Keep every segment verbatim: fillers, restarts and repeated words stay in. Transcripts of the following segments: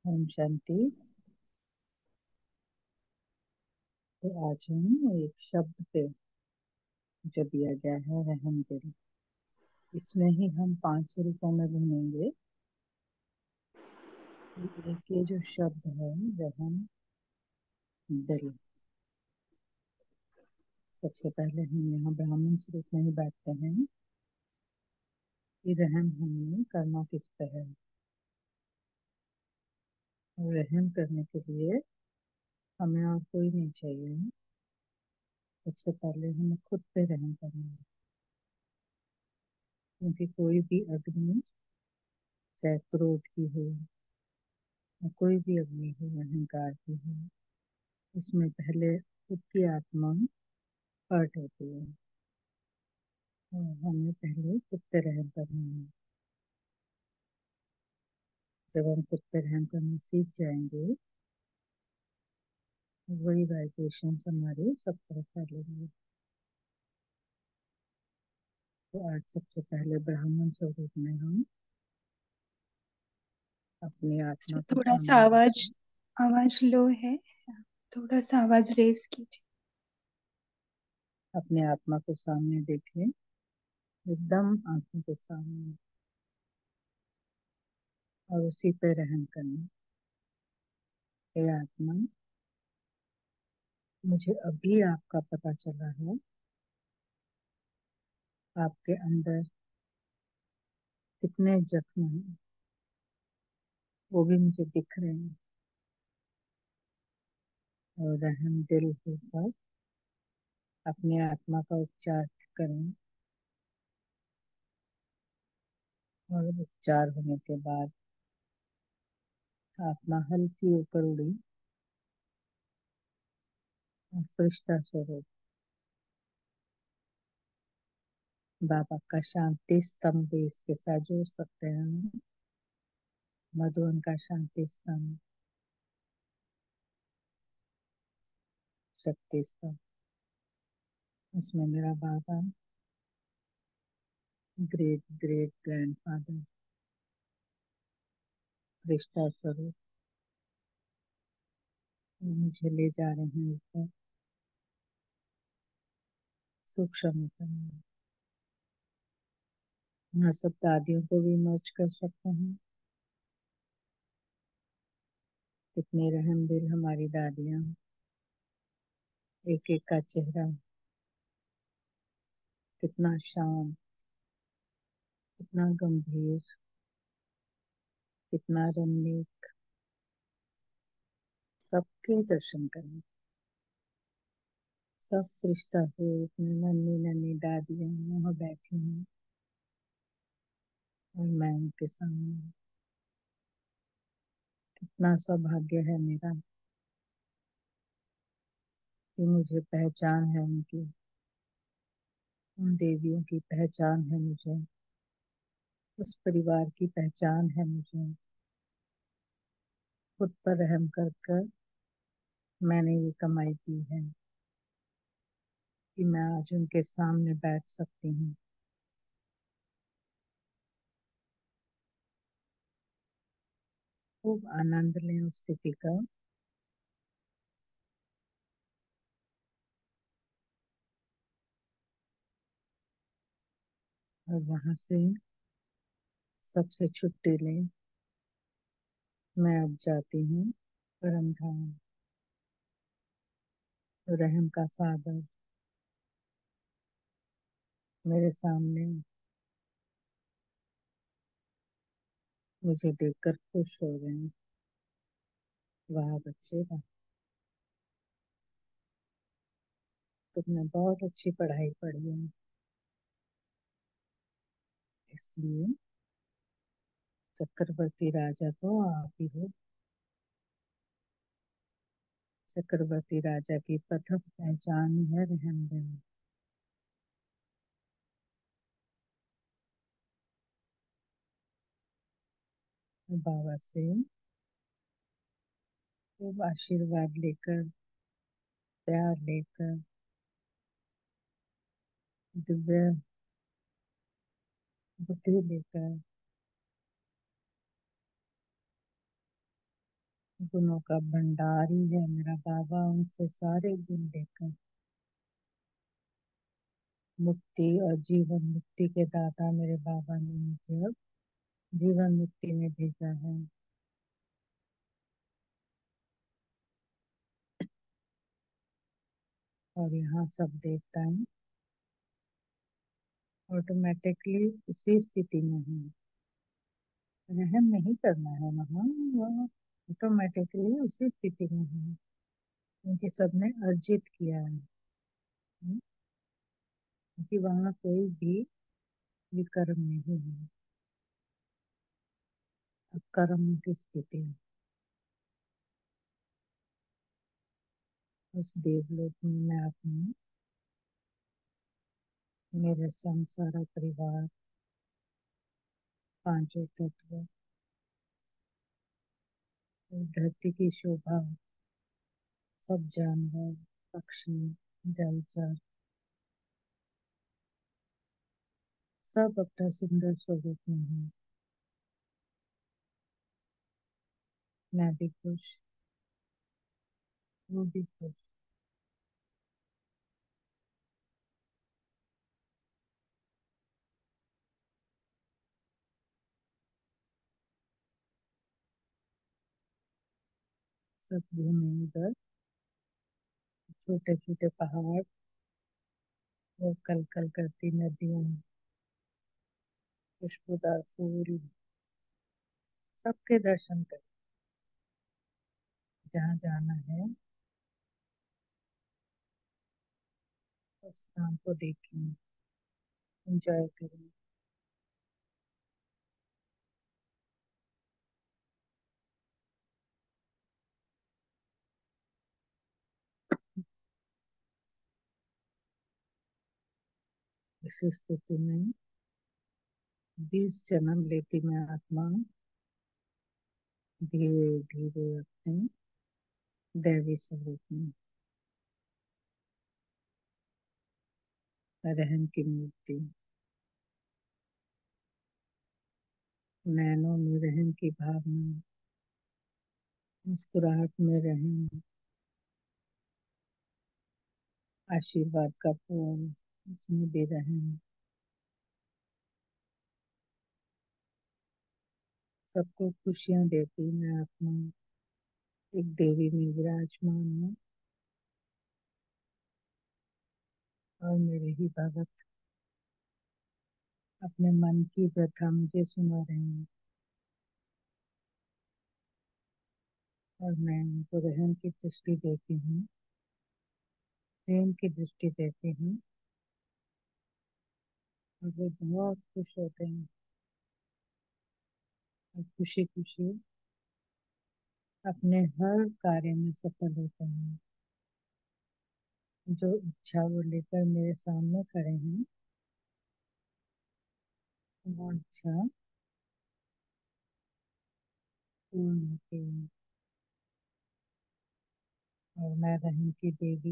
ओम शांति। तो आज हम एक शब्द पे जो दिया गया है रहम दिल, इसमें ही हम पांच स्वरूपों में घूमेंगे। एक ये जो शब्द है रहम दिल, सबसे पहले हम यहाँ ब्राह्मण स्वरूप में ही बैठते हैं कि रहम हमें करना किस पे है। और रहम करने के लिए हमें और कोई नहीं चाहिए। सबसे पहले हमें खुद पे रहम करना है, क्योंकि कोई भी अग्नि, चाहे क्रोध की हो या कोई भी अग्नि हो, अहंकार की हो, उसमें पहले खुद की आत्मा हर्ट होती है। और हमें पहले खुद पे रहम करना है। जब हम खुद पे रहम करना सीख जाएंगे, वही वाइब्रेशन हमारे सब तरफ फैलेंगे। तो आज सबसे पहले ब्राह्मण स्वरूप में हम अपनी आत्मा को थोड़ा सा सामने आवाज देखें। आवाज लो है। थोड़ा सा आवाज रेस कीजिए। अपने आत्मा को सामने देखें, एकदम आंखों के सामने, और उसी पे रहम करना। हे आत्मा, मुझे अभी आपका पता चला है, आपके अंदर कितने जख्म हैं, वो भी मुझे दिख रहे हैं। और रहम दिल होकर अपने आत्मा का उपचार करें। और उपचार होने के बाद आत्मा हल्की ऊपर उड़ी और फरिश्ता स्वरूप बाबा का शांति स्तंभ भी इसके साथ जोड़ सकते हैं हम। मधुबन का शांति स्तंभ, शक्ति स्तंभ, उसमें मेरा बाबा, ग्रेट ग्रेट ग्रैंडफादर, फरिश्ता स्वरूप मुझे ले जा रहे हैं ऊपर सूक्ष्म में। यहाँ सब दादियों को भी मर्ज कर सकते हैं। कितनी रहम दिल हमारी दादियाँ, एक एक का चेहरा कितना शांत, कितना गंभीर, कितना रमणीक। सबके दर्शन करें। सब फरिश्ता हो, अपनी नन्ही नन्ही दादियाँ वहाँ बैठी हैं और मैं उनके सामने। कितना सौभाग्य है मेरा कि मुझे पहचान है उनकी, उन देवियों की पहचान है मुझे, उस परिवार की पहचान है मुझे। खुद पर रहम कर कर मैंने ये कमाई की है कि मैं आज उनके सामने बैठ सकती हूँ। खूब आनंद लें उस स्थिति का। और वहां से सबसे छुट्टी लें। मैं अब जाती हूँ परम धाम। रहम का सागर मेरे सामने मुझे देखकर खुश हो रहे हैं। वाह बच्चे वाह, तुमने बहुत अच्छी पढ़ाई पढ़ी है, इसलिए चक्रवर्ती राजा तो आप ही हो। चक्रवर्ती राजा की प्रथम पहचान ही है रहम देना। बाबा से खूब आशीर्वाद लेकर, प्यार लेकर, दिव्य बुद्धि लेकर गुणों का भंडार ही है मेरा बाबा, उनसे सारे गुण लेकर मुक्ति और जीवन मुक्ति के दाता मेरे बाबा ने मुझे अब जीवन मुक्ति में भेजा है। और यहाँ सब देवताएं ऑटोमेटिकली उसी स्थिति में है। रहम नहीं करना है वहाँ, वह ऑटोमेटिकली उसी स्थिति में है क्योंकि सबने अर्जित किया है। हम्म, क्योंकि वहाँ कोई भी विकर्म नहीं है, अकर्म की स्थिति है। उस देवलोक में मैं अपनी मेरे संग सारा परिवार, पांचों तत्व, और धरती की शोभा, सब जानवर, पक्षी, जलचर, सब अपना सुंदर स्वरूप में है। मैं भी खुश, वो भी खुश। सब घूमे उधर, छोटे छोटे पहाड़, वो कल कल करती नदियां, खुशबूदार फूल, सबके दर्शन कर। जहाँ जाना है उस स्थान को देखें, एंजॉय करें। इसी स्थिति में बीस जन्म लेती मैं आत्मा धीरे धीरे अपने दैवी स्वरूप में, रहम की मूर्ति, नैनों में रहम की भावना, मुस्कुराहट में रहम, आशीर्वाद का फूल, उसमें भी रहम, सबको खुशियां देती मैं आत्मा एक देवी में विराजमान हूँ। और मेरे ही भगत अपने मन की व्यथा मुझे सुना रहे हैं, और मैं उनको रहम की दृष्टि देती हूँ, प्रेम की दृष्टि देती हूँ, और वो बहुत खुश होते हैं और खुशी खुशी अपने हर कार्य में सफल होते हैं। जो इच्छा वो लेकर मेरे सामने खड़े हैं, वो इच्छा पूर्ण होती है। और मैं रहम की देवी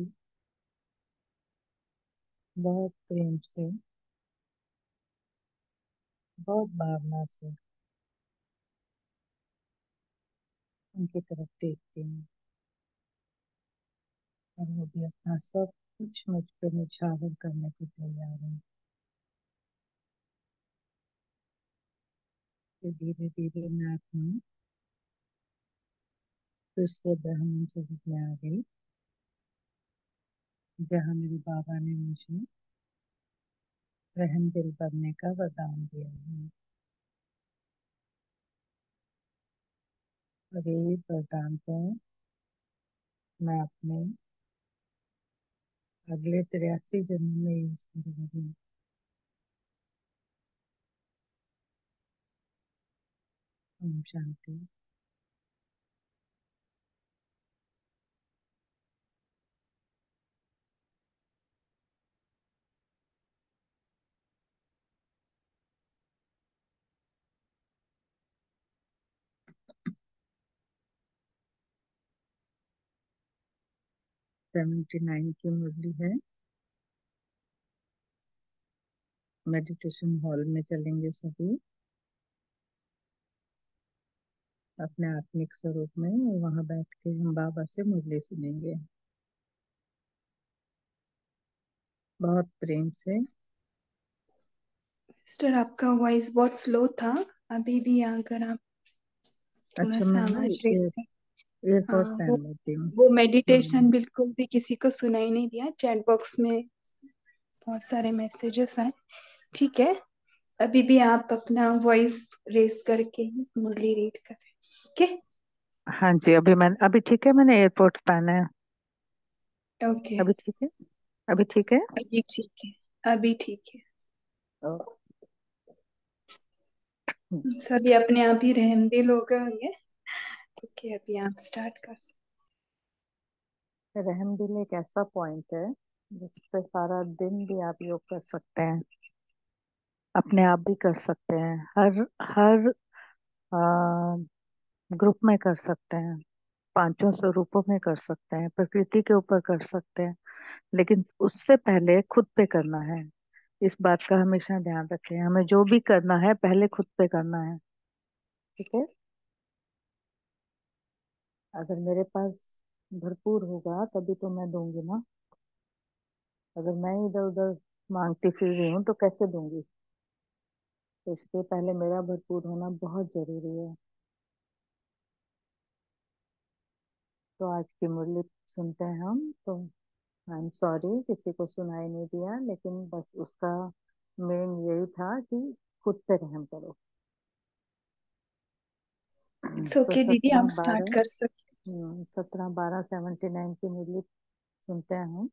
बहुत प्रेम से, बहुत भावना से उनकी तरफ देखती हूँ, और वो भी अपना सब कुछ मुझ पर निछावर करने को तैयार है। फिर धीरे धीरे मैं अपनी फिर से ब्राह्मण स्वरूप में आ गई, जहाँ मेरे बाबा ने मुझे रहम दिल बनने का वरदान दिया है। और ये वरदान को मैं अपने अगले तिरासी जन्म में यूज करूंगी। ओम शांति। सेवेंटी नाइन की मुरली है। मेडिटेशन हॉल में चलेंगे सभी। अपने आत्मिक स्वरूप में, और वहां बैठ के हम बाबा से मुरली सुनेंगे बहुत प्रेम से। सिस्टर, आपका वॉइस बहुत स्लो था। अभी भी अगर आप थोड़ा अच्छा, सा मैं ना आवाज रेस कर। एयरपोर्ट हाँ, वो पहन लेती हूँ। वो हम्म। मेडिटेशन बिल्कुल भी किसी को सुनाई नहीं दिया। चैट बॉक्स में बहुत सारे मैसेजेस आए। ठीक है, अभी भी आप अपना वॉइस रेस करके ही मुरली रीड करें। ओके। हाँ जी, अभी मैं अभी ठीक है, मैंने एयरपोर्ट पहना है। ओके, अभी ठीक है। अभी ठीक है। अभी ठीक है। अभी ठीक है। ओ, हम्म। सभी अपने आप ही रहमदिल हो गए होंगे। ओके, अभी आप स्टार्ट कर सकते। रहमदिल एक ऐसा पॉइंट है जिसपे सारा दिन भी आप योग कर सकते हैं, अपने आप भी कर सकते हैं, हर हर ग्रुप में कर सकते हैं, पांचों स्वरूपों में कर सकते हैं, प्रकृति के ऊपर कर सकते हैं। लेकिन उससे पहले खुद पे करना है। इस बात का हमेशा ध्यान रखें, हमें जो भी करना है पहले खुद पे करना है। ठीक है। अगर मेरे पास भरपूर होगा तभी तो मैं दूंगी ना। अगर मैं इधर उधर मांगती फिर रही हूँ तो कैसे दूंगी? तो इसलिए पहले मेरा भरपूर होना बहुत जरूरी है। तो आज की मुरली सुनते हैं हम तो। आई एम सॉरी किसी को सुनाई नहीं दिया, लेकिन बस उसका मेन यही था कि खुद पे रहम करो। इट्स तो ओके दीदी, सत्रह आप स्टार्ट बारह कर सकते। सत्रह बारह सेवेंटी नाइन की मुरली सुनते हैं।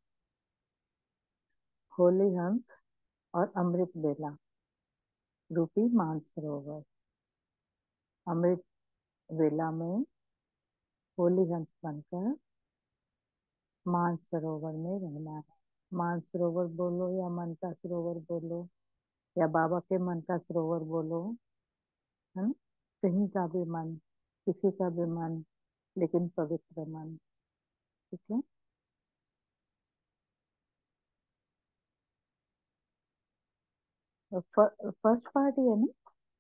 होली हंस और अमृत बेला रूपी मानसरोवर। अमृत वेला में होली हंस बनकर मानसरोवर में रहना है। मानसरोवर बोलो या मन का सरोवर बोलो, या बाबा के मन का सरोवर बोलो, है ना? कहीं का भी मन, किसी का भी मन, लेकिन पवित्र मन। ठीक है। फर्स्ट पार्ट ये है ना,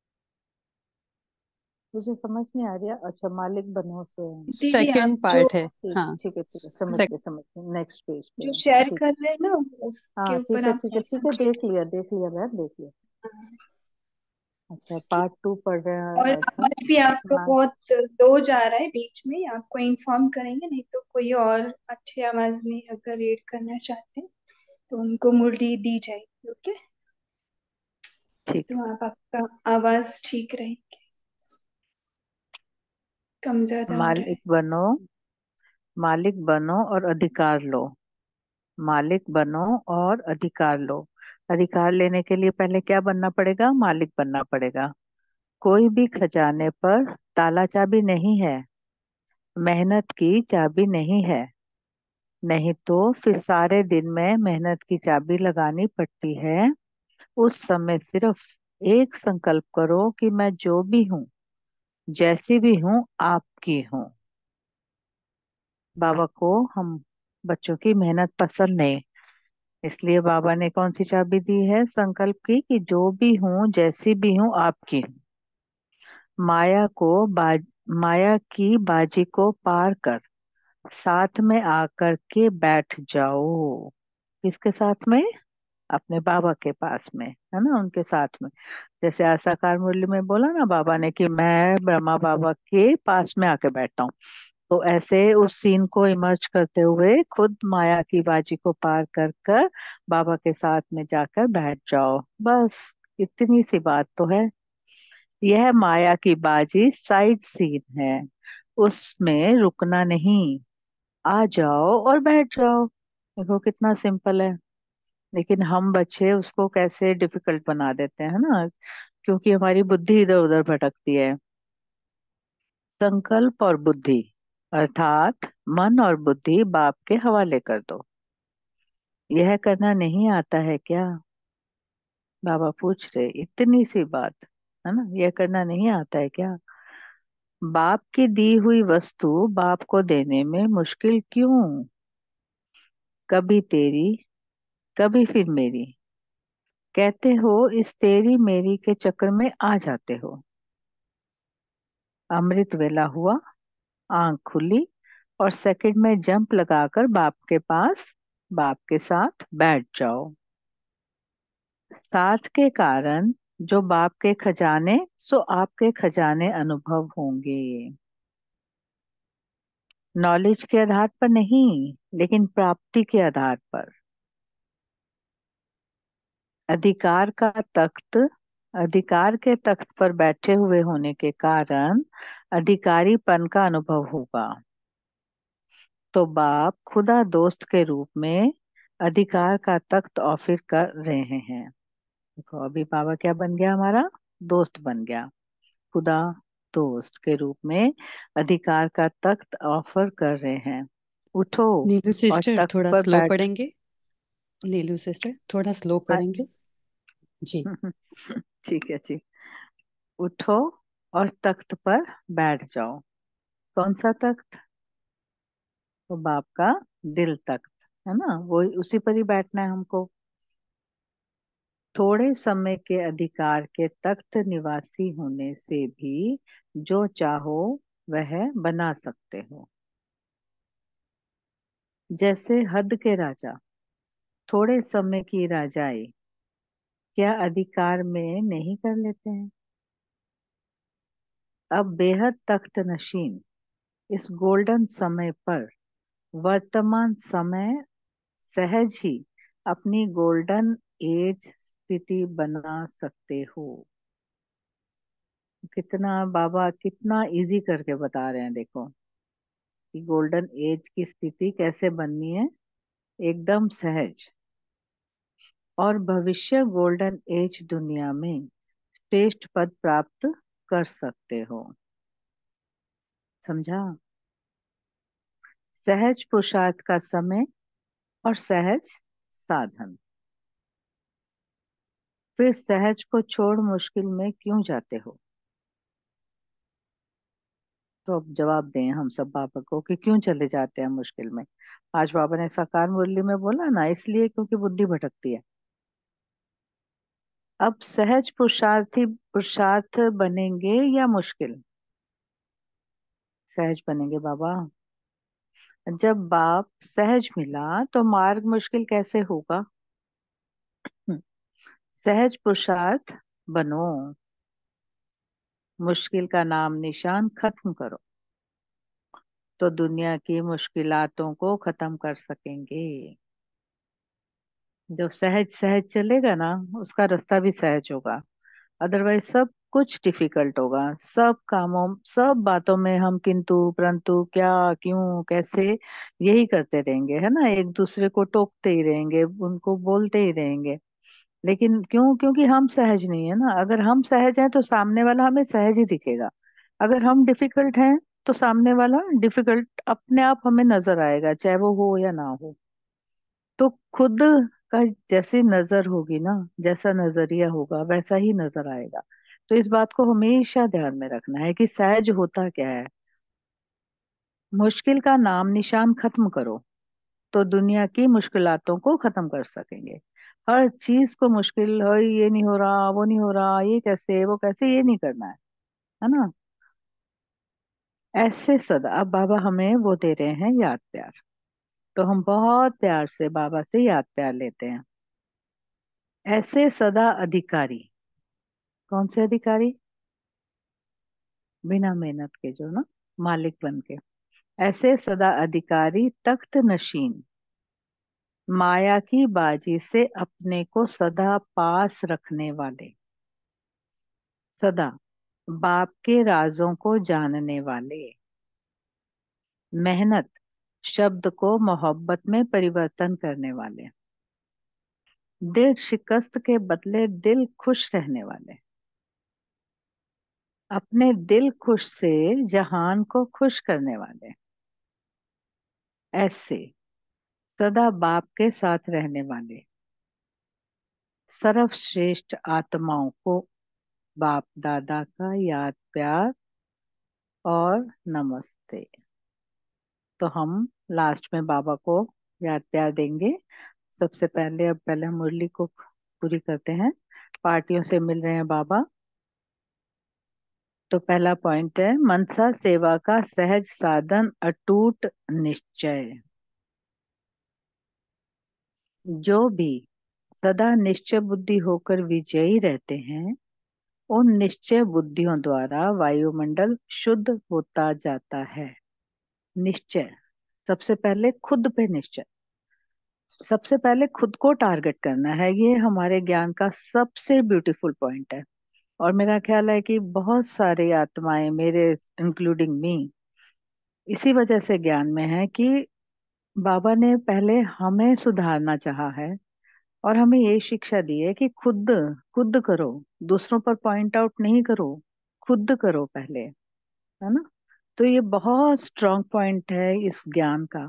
मुझे समझ नहीं आ रहा। अच्छा, मालिक बनो से है। दीदी, आप सेकंड जो पार्ट है। ठीक हाँ। ठीक है, ठीक है, समझ सेक, गए समझ गए, नेक्स्ट पेज पे जो है। शेयर ठीक कर है। रहे हैं ना, उसके हाँ ऊपर ठीक है, आप ठीक है, ठीक है, कंसंट्रेट। देख लिया देख लिया बहन, देख लिया। अच्छा, पार्ट टू पढ़ और रहा था। आवाज भी आपका मान बहुत लो जा रहा है, बीच में आपको इन्फॉर्म करेंगे, नहीं तो कोई और अच्छे आवाज में अगर रीड करना चाहते हैं तो उनको मुरली दी जाएगी। ओके, ठीक। तो आप आपका आवाज ठीक रहेगी, कम ज्यादा हो रहा मालिक है। बनो, मालिक बनो और अधिकार लो। मालिक बनो और अधिकार लो। अधिकार लेने के लिए पहले क्या बनना पड़ेगा? मालिक बनना पड़ेगा। कोई भी खजाने पर ताला चाबी नहीं है, मेहनत की चाबी नहीं है। नहीं तो फिर सारे दिन में मेहनत की चाबी लगानी पड़ती है। उस समय सिर्फ एक संकल्प करो कि मैं जो भी हूँ, जैसी भी हूँ, आपकी हूँ। बाबा को हम बच्चों की मेहनत पसंद नहीं, इसलिए बाबा ने कौन सी चाबी दी है संकल्प की? कि जो भी हूँ, जैसी भी हूँ, आपकी हूँ। माया को बाज माया की बाजी को पार कर साथ में आकर के बैठ जाओ। किसके साथ में? अपने बाबा के पास में, है ना, उनके साथ में। जैसे आसाकार मुरली में बोला ना बाबा ने कि मैं ब्रह्मा बाबा के पास में आके बैठता हूँ, तो ऐसे उस सीन को इमर्ज करते हुए खुद माया की बाजी को पार कर कर बाबा के साथ में जाकर बैठ जाओ। बस इतनी सी बात तो है। यह माया की बाजी साइड सीन है, उसमें रुकना नहीं। आ जाओ और बैठ जाओ। देखो कितना सिंपल है। लेकिन हम बच्चे उसको कैसे डिफिकल्ट बना देते हैं ना, क्योंकि हमारी बुद्धि इधर उधर भटकती है। संकल्प और बुद्धि, अर्थात मन और बुद्धि बाप के हवाले कर दो। यह करना नहीं आता है क्या? बाबा पूछ रहे, इतनी सी बात, है ना, यह करना नहीं आता है क्या? बाप की दी हुई वस्तु बाप को देने में मुश्किल क्यों? कभी तेरी, कभी फिर मेरी, कहते हो, इस तेरी मेरी के चक्कर में आ जाते हो। अमृत वेला हुआ, आंख खुली और सेकंड में जंप लगाकर बाप के पास, बाप के साथ बैठ जाओ। साथ के कारण जो बाप के खजाने, सो आपके खजाने अनुभव होंगे। नॉलेज के आधार पर नहीं, लेकिन प्राप्ति के आधार पर। अधिकार का तख्त, अधिकार के तख्त पर बैठे हुए होने के कारण अधिकारीपन का अनुभव होगा। तो बाप खुदा दोस्त के रूप में अधिकार का तख्त ऑफर कर रहे हैं। देखो अभी बाबा क्या बन गया, हमारा दोस्त बन गया। खुदा दोस्त के रूप में अधिकार का तख्त ऑफर कर रहे हैं। उठो नीलू और सिस्टर तख्त थोड़ा पर स्लो बैठ। पढ़ेंगे। नीलू सिस्टर थोड़ा स्लो हाँ, पढ़ेंगे। जी। ठीक है जी। उठो और तख्त पर बैठ जाओ। कौन सा तख्त? तो बाप का दिल तख्त, है ना, वो उसी पर ही बैठना है हमको। थोड़े समय के अधिकार के तख्त निवासी होने से भी जो चाहो वह बना सकते हो। जैसे हद के राजा थोड़े समय की राजाई क्या अधिकार में नहीं कर लेते हैं? अब बेहद तख्त नशीन इस गोल्डन समय पर वर्तमान समय सहज ही अपनी गोल्डन एज स्थिति बना सकते हो। कितना बाबा कितना इजी करके बता रहे हैं, देखो कि गोल्डन एज की स्थिति कैसे बननी है, एकदम सहज। और भविष्य गोल्डन एज दुनिया में श्रेष्ठ पद प्राप्त कर सकते हो। समझा? सहज पुरुषार्थ का समय और सहज साधन। फिर सहज को छोड़ मुश्किल में क्यों जाते हो? तो अब जवाब दें हम सब बाबा को कि क्यों चले जाते हैं मुश्किल में। आज बाबा ने साकार मुरली में बोला ना, इसलिए क्योंकि बुद्धि भटकती है। अब सहज पुरुषार्थी पुरुषार्थ बनेंगे या मुश्किल? सहज बनेंगे बाबा। जब बाप सहज मिला तो मार्ग मुश्किल कैसे होगा? हम्म, सहज पुरुषार्थ बनो, मुश्किल का नाम निशान खत्म करो, तो दुनिया की मुश्किलातों को खत्म कर सकेंगे। जो सहज सहज चलेगा ना, उसका रास्ता भी सहज होगा। अदरवाइज सब कुछ डिफिकल्ट होगा। सब कामों, सब बातों में हम किंतु परंतु, क्या, क्यों, कैसे, यही करते रहेंगे, है ना। एक दूसरे को टोकते ही रहेंगे, उनको बोलते ही रहेंगे। लेकिन क्यों? क्योंकि हम सहज नहीं है ना। अगर हम सहज हैं तो सामने वाला हमें सहज ही दिखेगा। अगर हम डिफिकल्ट हैं तो सामने वाला डिफिकल्ट अपने आप हमें नजर आएगा, चाहे वो हो या ना हो। तो खुद का जैसी नजर होगी ना, जैसा नजरिया होगा वैसा ही नजर आएगा। तो इस बात को हमेशा ध्यान में रखना है कि सहज होता क्या है। मुश्किल का नाम निशान खत्म करो, तो दुनिया की मुश्किलातों को खत्म कर सकेंगे। हर चीज को मुश्किल हो, ये नहीं हो रहा, वो नहीं हो रहा, ये कैसे, वो कैसे, ये नहीं करना है, है ना। ऐसे सदा अब बाबा हमें वो दे रहे हैं याद प्यार। तो हम बहुत प्यार से बाबा से याद प्यार लेते हैं। ऐसे सदा अधिकारी, कौन से अधिकारी? बिना मेहनत के, जो ना मालिक बन के। ऐसे सदा अधिकारी तख्त नशीन, माया की बाजी से अपने को सदा पास रखने वाले, सदा बाप के राजों को जानने वाले, मेहनत शब्द को मोहब्बत में परिवर्तन करने वाले, दिल शिकस्त के बदले दिल खुश रहने वाले, अपने दिल खुश से जहान को खुश करने वाले। ऐसे सदा बाप के साथ रहने वाले सर्वश्रेष्ठ आत्माओं को बाप दादा का याद प्यार और नमस्ते। तो हम लास्ट में बाबा को याद प्यार देंगे। सबसे पहले अब पहले हम मुरली को पूरी करते हैं। पार्टियों से मिल रहे हैं बाबा। तो पहला पॉइंट है मनसा सेवा का सहज साधन अटूट निश्चय। जो भी सदा निश्चय बुद्धि होकर विजयी रहते हैं, उन निश्चय बुद्धियों द्वारा वायुमंडल शुद्ध होता जाता है। निश्चय, सबसे पहले खुद पे निश्चय, सबसे पहले खुद को टारगेट करना है। ये हमारे ज्ञान का सबसे ब्यूटीफुल पॉइंट है। और मेरा ख्याल है कि बहुत सारी आत्माएं, मेरे इंक्लूडिंग मी, इसी वजह से ज्ञान में है कि बाबा ने पहले हमें सुधारना चाहा है और हमें ये शिक्षा दी है कि खुद खुद करो, दूसरों पर पॉइंट आउट नहीं करो, खुद करो पहले, है ना। तो ये बहुत स्ट्रांग पॉइंट है इस ज्ञान का।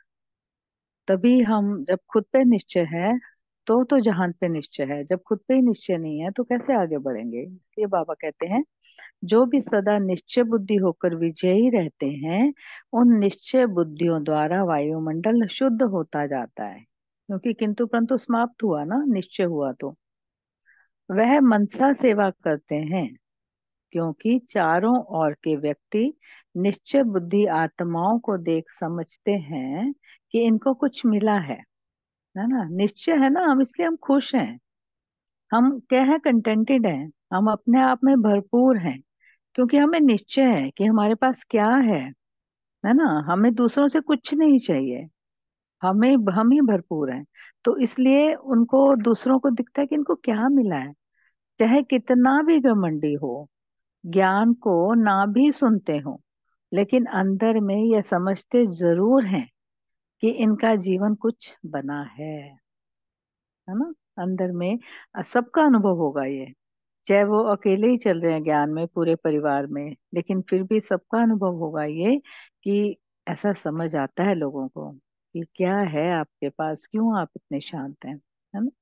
तभी हम, जब खुद पे निश्चय है तो तो जहान पे निश्चय है। जब खुद पे ही निश्चय नहीं है तो कैसे आगे बढ़ेंगे। इसलिए बाबा कहते हैं जो भी सदा निश्चय बुद्धि होकर विजयी रहते हैं, उन निश्चय बुद्धियों द्वारा वायुमंडल शुद्ध होता जाता है। क्योंकि किंतु परंतु समाप्त हुआ ना, निश्चय हुआ तो वह मनसा सेवा करते हैं। क्योंकि चारों ओर के व्यक्ति निश्चय बुद्धि आत्माओं को देख समझते हैं कि इनको कुछ मिला है है ना। निश्चय है ना, हम इसलिए हम खुश हैं, हम क्या है, कंटेंटेड हैं, हम अपने आप में भरपूर हैं। क्योंकि हमें निश्चय है कि हमारे पास क्या है है ना। हमें दूसरों से कुछ नहीं चाहिए, हमें हम ही भरपूर हैं। तो इसलिए उनको, दूसरों को दिखता है कि इनको क्या मिला है। चाहे कितना भी घमंडी हो, ज्ञान को ना भी सुनते हो, लेकिन अंदर में ये समझते जरूर हैं कि इनका जीवन कुछ बना है है ना। अंदर में सबका अनुभव होगा ये, चाहे वो अकेले ही चल रहे हैं ज्ञान में पूरे परिवार में, लेकिन फिर भी सबका अनुभव होगा ये कि ऐसा समझ आता है लोगों को कि क्या है आपके पास, क्यों आप इतने शांत हैं, है ना।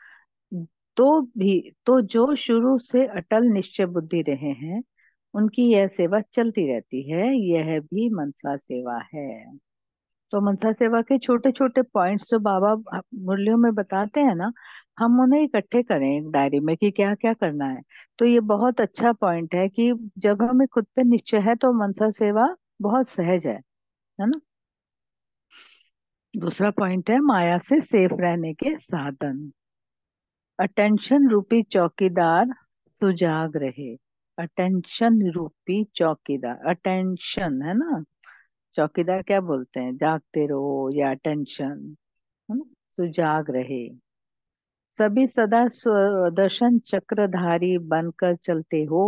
तो भी, तो जो शुरू से अटल निश्चय बुद्धि रहे हैं, उनकी यह सेवा चलती रहती है। यह भी मनसा सेवा है। तो मनसा सेवा के छोटे छोटे पॉइंट्स जो बाबा मुरलियों में बताते हैं ना, हम उन्हें इकट्ठे करें एक डायरी में कि क्या क्या करना है। तो ये बहुत अच्छा पॉइंट है कि जब हमें खुद पे निश्चय है तो मनसा सेवा बहुत सहज है है ना। दूसरा पॉइंट है माया से सेफ रहने के साधन। अटेंशन रूपी चौकीदार सुजाग रहे। अटेंशन रूपी चौकीदार, अटेंशन है ना, चौकीदार क्या बोलते हैं, जागते रहो या अटेंशन, है ना। सुजाग रहे। सभी सदा स्वदर्शन चक्रधारी बनकर चलते हो।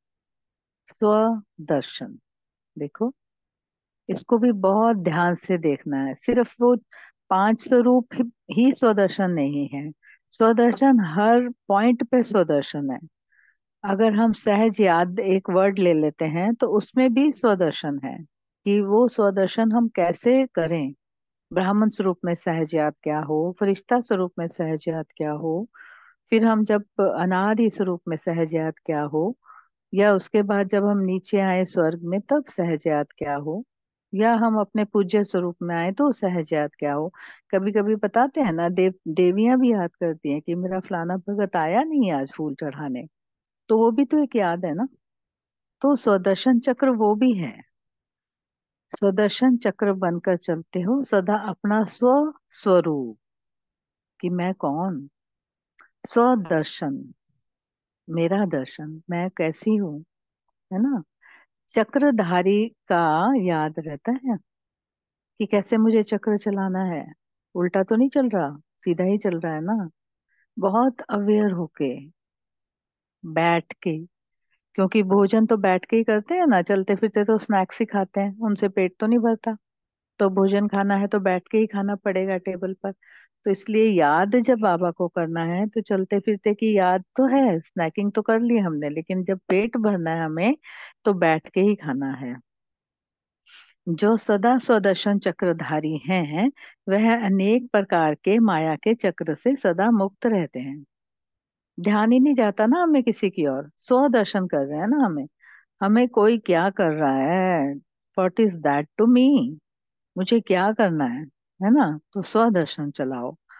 स्वदर्शन, देखो, इसको भी बहुत ध्यान से देखना है। सिर्फ वो पांच स्वरूप ही ही स्वदर्शन नहीं है, स्वदर्शन हर पॉइंट पे स्वदर्शन है। अगर हम सहज याद एक वर्ड ले लेते हैं तो उसमें भी स्वदर्शन है कि वो स्वदर्शन हम कैसे करें। ब्राह्मण स्वरूप में सहज याद क्या हो, फरिश्ता स्वरूप में सहज याद क्या हो, फिर हम जब अनादि स्वरूप में सहज याद क्या हो, या उसके बाद जब हम नीचे आए स्वर्ग में तब सहज याद क्या हो, या हम अपने पूज्य स्वरूप में आए तो सहज याद क्या हो। कभी कभी बताते हैं ना, देव देवियां भी याद करती हैं कि मेरा फलाना भगत आया नहीं आज फूल चढ़ाने, तो वो भी तो एक याद है ना। तो स्वदर्शन चक्र वो भी है। स्वदर्शन चक्र बनकर चलते हो सदा अपना स्व स्वरूप, कि मैं कौन, स्वदर्शन, मेरा दर्शन, मैं कैसी हूँ, है ना। चक्रधारी का याद रहता है कि कैसे मुझे चक्र चलाना है, उल्टा तो नहीं चल रहा, सीधा ही चल रहा है ना। बहुत अवेयर होके, बैठ के, क्योंकि भोजन तो बैठ के ही करते हैं ना, चलते फिरते तो स्नैक्स ही खाते हैं, उनसे पेट तो नहीं भरता। तो भोजन खाना है तो बैठ के ही खाना पड़ेगा टेबल पर। तो इसलिए याद जब बाबा को करना है तो चलते फिरते की याद तो है, स्नैकिंग तो कर ली हमने, लेकिन जब पेट भरना है हमें तो बैठ के ही खाना है। जो सदा स्वदर्शन चक्रधारी हैं, वह अनेक प्रकार के माया के चक्र से सदा मुक्त रहते हैं। ध्यान ही नहीं जाता ना हमें किसी की ओर, स्वदर्शन कर रहे हैं ना हमें, हमें कोई क्या कर रहा है, what is that to me, मुझे क्या करना है है ना। तो स्वदर्शन चलाओ।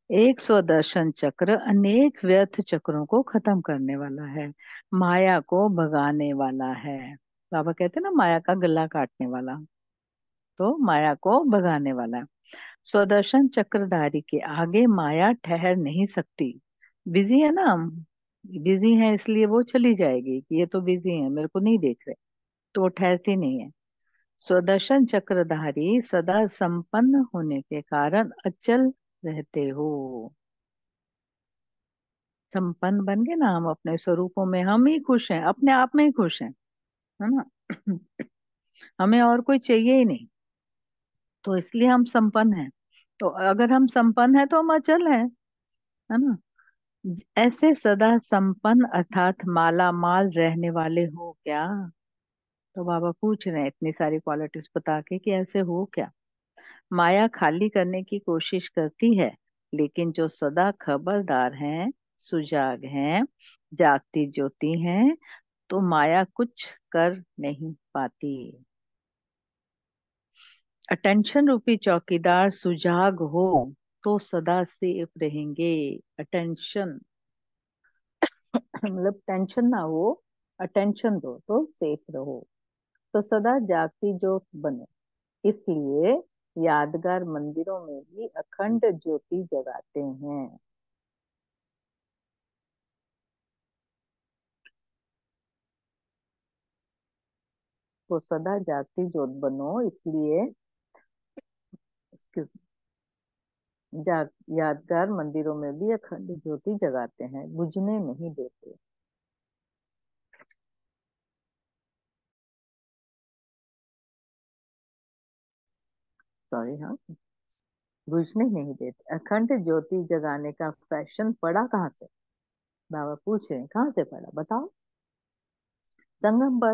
एक स्वदर्शन चक्र अनेक व्यर्थ चक्रों को खत्म करने वाला है, माया को भगाने वाला है। बाबा कहते हैं ना, माया का गला काटने वाला, तो माया को भगाने वाला। स्वदर्शन चक्रधारी के आगे माया ठहर नहीं सकती। बिजी है ना हम, बिजी है इसलिए वो चली जाएगी कि ये तो बिजी है, मेरे को नहीं देख रहे, तो वो ठहरती नहीं है। स्वदर्शन चक्रधारी सदा संपन्न होने के कारण अचल रहते हो। संपन्न बन गए ना हम अपने स्वरूपों में, हम ही खुश हैं, अपने आप में ही खुश हैं, है ना। हमें और कोई चाहिए ही नहीं, तो इसलिए हम संपन्न हैं। तो अगर हम संपन्न हैं तो हम अचल हैं, है ना। ऐसे सदा संपन्न अर्थात माला माल रहने वाले हो क्या? तो बाबा पूछ रहे हैं इतनी सारी क्वालिटीज बता के कि ऐसे हो क्या। माया खाली करने की कोशिश करती है, लेकिन जो सदा खबरदार हैं, सुजाग हैं, जागती ज्योति हैं, तो माया कुछ कर नहीं पाती। अटेंशन रूपी चौकीदार सुजाग हो तो सदा सेफ रहेंगे। अटेंशन मतलब टेंशन ना हो, अटेंशन दो तो सेफ रहो, तो सदा जागती ज्योत बने। इसलिए यादगार मंदिरों में भी अखंड ज्योति जगाते हैं। तो सदा जागती ज्योत बनो, इसलिए excuse me, जाग यादगार मंदिरों में भी अखंड ज्योति जगाते हैं, बुझने नहीं देते। सॉरी, हाँ, बुझने नहीं देते। अखंड ज्योति जगाने का फैशन पड़ा कहाँ से? बाबा पूछ रहे हैं, कहाँ से पड़ा बताओ? संगम पर।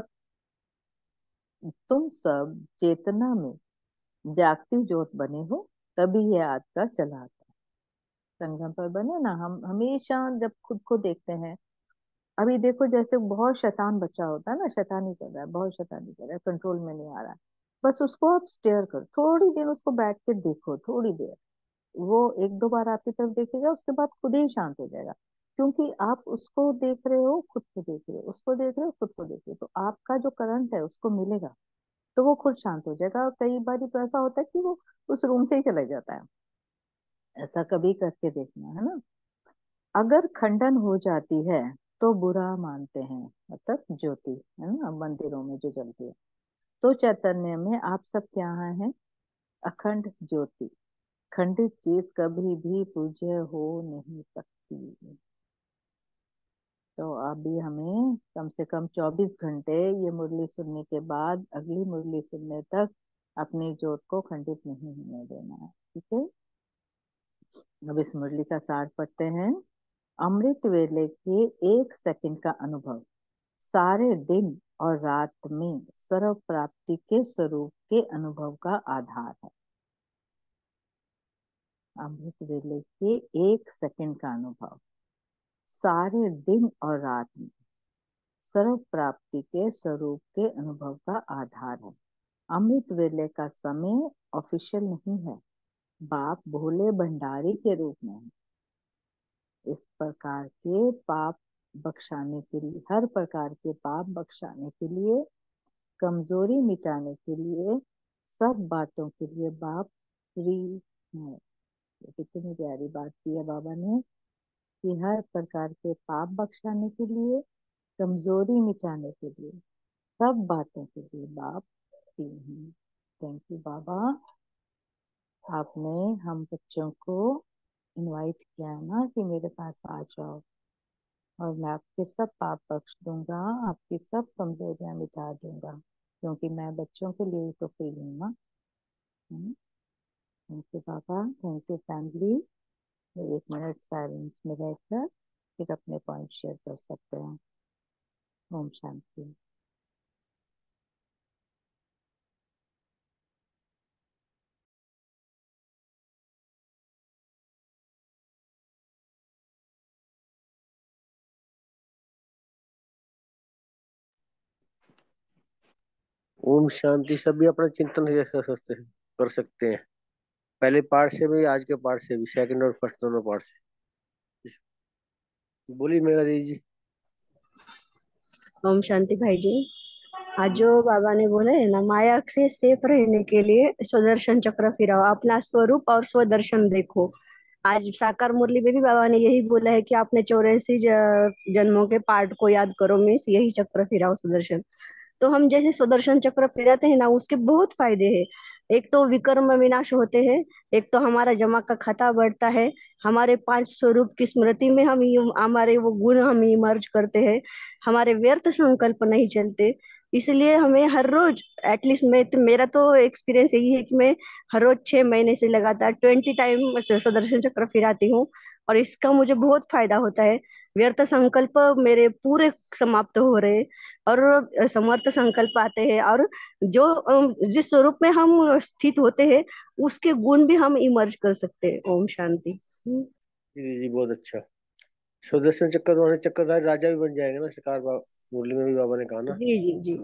तुम सब चेतना में जागती ज्योत बने हो, तभी ये आज का चला आता है। संगम पर बने ना हम, हमेशा जब खुद को देखते हैं। अभी देखो, जैसे बहुत शैतान बच्चा होता है ना, शैतानी कर रहा है, बहुत शैतानी कर रहा है, कंट्रोल में नहीं आ रहा है, बस उसको आप स्टेयर करो थोड़ी देर, उसको बैठ के देखो थोड़ी देर। वो एक दो बार आपकी तरफ देखेगा, उसके बाद खुद ही शांत हो जाएगा। क्योंकि आप उसको देख रहे हो, खुद को देख रहे हो, उसको देख रहे हो, खुद को देख रहे हो, तो आपका जो करंट है उसको मिलेगा, तो वो खुद शांत हो जाएगा। और कई बार तो ऐसा होता है कि वो उस रूम से ही चला जाता है। ऐसा कभी करके देखना, है ना। अगर खंडन हो जाती है तो बुरा मानते हैं, मतलब ज्योति, है ना, मंदिरों में जो जलती है। तो चैतन्य में आप सब क्या हैं? अखंड ज्योति। खंडित चीज कभी भी पूज्य हो नहीं सकती। तो अभी हमें कम से कम चौबीस घंटे ये मुरली सुनने के बाद अगली मुरली सुनने तक अपनी ज्योत को खंडित नहीं होने देना है, ठीक है। अब इस मुरली का सार पढ़ते हैं। अमृत वेले के एक सेकंड का अनुभव सारे दिन और रात में सर्व प्राप्ति के स्वरूप के अनुभव का आधार है। अमृत वेले के एक सेकंड का अनुभव सारे दिन और रात में सर्व प्राप्ति के स्वरूप के अनुभव का आधार है। अमृत वेले का समय ऑफिशियल नहीं है, बाप भोले भंडारी के रूप में है। इस प्रकार के पाप बख्शाने के लिए, हर प्रकार के पाप बख्शाने के लिए, कमजोरी मिटाने के लिए, सब बातों के लिए बाप फ्री है। ये कितनी प्यारी बात की है बाबा ने, कि हर प्रकार के पाप बख्शाने के लिए, कमजोरी मिटाने के लिए, सब बातों के लिए बाप फ्री है। थैंक यू बाबा, आपने हम बच्चों को इनवाइट किया है ना कि मेरे पास आ जाओ, और मैं आपके सब पाप बख्श दूंगा, आपकी सब कमजोरियां मिटा दूंगा, क्योंकि मैं बच्चों के लिए ही तो फ्री हूँ ना। Thank you papa, thank you family. एक मिनट साइलेंस में रहकर फिर अपने पॉइंट शेयर कर सकते हैं। ओम शांति। ओम शांति। सभी अपना चिंतन कर सकते हैं कर सकते हैं। पहले पार्ट से भी, आज के पार्ट से भी, सेकंड और फर्स्ट दोनों पार्ट से। बोली मेगा दी जी। ओम शांति भाई जी। आज जो बाबा ने बोले है ना, माया से सेफ रहने के लिए स्वदर्शन चक्र फिराओ, अपना स्वरूप और स्वदर्शन देखो। आज साकार मुरली में भी बाबा ने यही बोला है कि आपने चौरासी जन्मों के पाठ को याद करो, मिस यही चक्र फिराओ सुदर्शन। तो हम जैसे सुदर्शन चक्र फिराते हैं ना, उसके बहुत फायदे हैं। एक तो विकर्म विनाश होते हैं, एक तो हमारा जमा का खाता बढ़ता है, हमारे पांच स्वरूप की स्मृति में हम यू- हमारे वो गुण हम इमर्ज करते हैं, हमारे व्यर्थ संकल्प नहीं चलते। इसलिए हमें हर रोज, एटलीस्ट मैं तो, मेरा तो एक्सपीरियंस यही है कि मैं हर रोज छह महीने से लगातार ट्वेंटी टाइम सुदर्शन चक्र फिराती हूँ, और इसका मुझे बहुत फायदा होता है। व्यर्थ संकल्प मेरे पूरे समाप्त हो रहे, और समर्थ संकल्प आते हैं, और जो अम, जिस स्वरूप में हम स्थित होते हैं उसके गुण भी हम इमर्ज कर सकते हैं। ओम शांति। हम्म। जी जी, बहुत अच्छा। सुदर्शन चक्कर तो हमारे चक्करधारी राजा भी बन जाएंगे ना, शिकार बाबा मुरली में भी बाबा ने कहा ना। जी जी जी।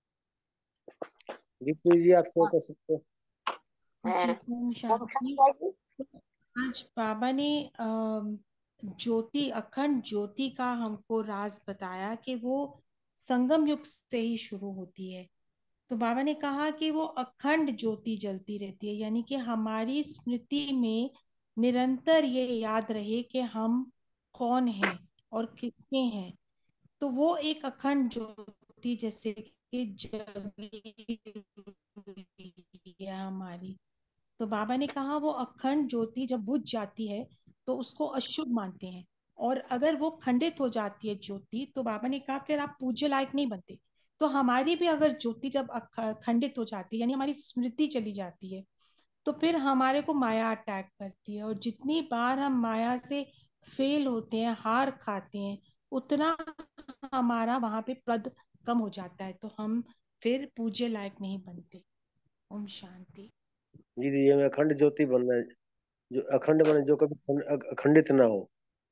दीप्ति जी, आप शेयर कर सकते हो। जी, ओम शांति। आज बाबा ने अम, ज्योति, अखंड ज्योति का हमको राज बताया कि वो संगम युग से ही शुरू होती है। तो बाबा ने कहा कि वो अखंड ज्योति जलती रहती है, यानी कि हमारी स्मृति में निरंतर ये याद रहे कि हम कौन हैं और किसके हैं। तो वो एक अखंड ज्योति जैसे कि जली हुई है हमारी। तो बाबा ने कहा वो अखंड ज्योति जब बुझ जाती है तो उसको अशुभ मानते हैं, और अगर वो खंडित हो जाती है ज्योति, तो बाबा ने कहा फिर आप पूज्य लायक नहीं बनते। तो हमारी भी अगर ज्योति जब अख- खंडित हो जाती है, यानी हमारी स्मृति चली जाती है, तो फिर हमारे को माया अटैक करती है, और जितनी बार हम माया से फेल होते हैं, हार खाते हैं, उतना हमारा वहां पे पद कम हो जाता है, तो हम फिर पूज्य लायक नहीं बनते। ओम शांति। जी जी, ये हमें अखंड ज्योति बनना है, जो अखंड बने, जो कभी खंड- अ- अखंडित ना हो।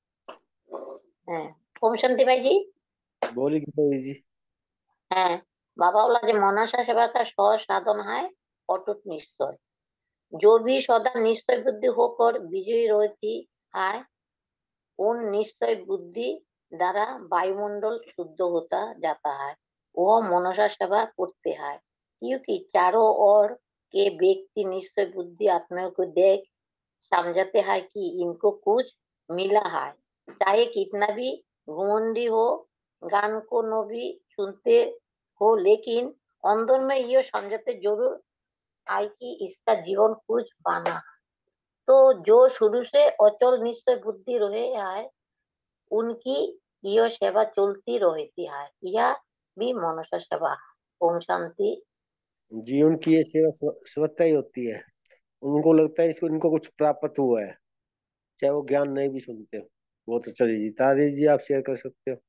হ্যাঁ ওম শান্তি ভাইজি। बोली गीता जी। হ্যাঁ, बाबा बोला जो मनासा सेवा का सौ साधन है अटूट निश्चय, जो भी सदा निश्चय बुद्धि होकर विजयी रहती है, उन निश्चय बुद्धि द्वारा वायुमंडल शुद्ध होता जाता है, वह मनसा सेवा करते हैं। क्योंकि चारों ओर के व्यक्ति निश्चय बुद्धि आत्मा को देख समझते हैं कि इनको कुछ मिला है, चाहे कितना भी घुमंडी हो, गान को न भी सुनते हो, लेकिन अंदर में ये समझते जरूर आए कि इसका जीवन कुछ पाना। तो जो शुरू से अचल निश्चय बुद्धि रहे है, उनकी यह सेवा चलती रहती है, यह भी मनुष्य सेवा है। ओम शांति। जी, उनकी ये सेवा स्व- स्वतः ही होती है। उनको लगता है इसको, इनको कुछ प्राप्त हुआ है, चाहे वो ज्ञान नहीं भी सुनते हो। बहुत अच्छा जी। तारी जी, आप शेयर कर सकते हो।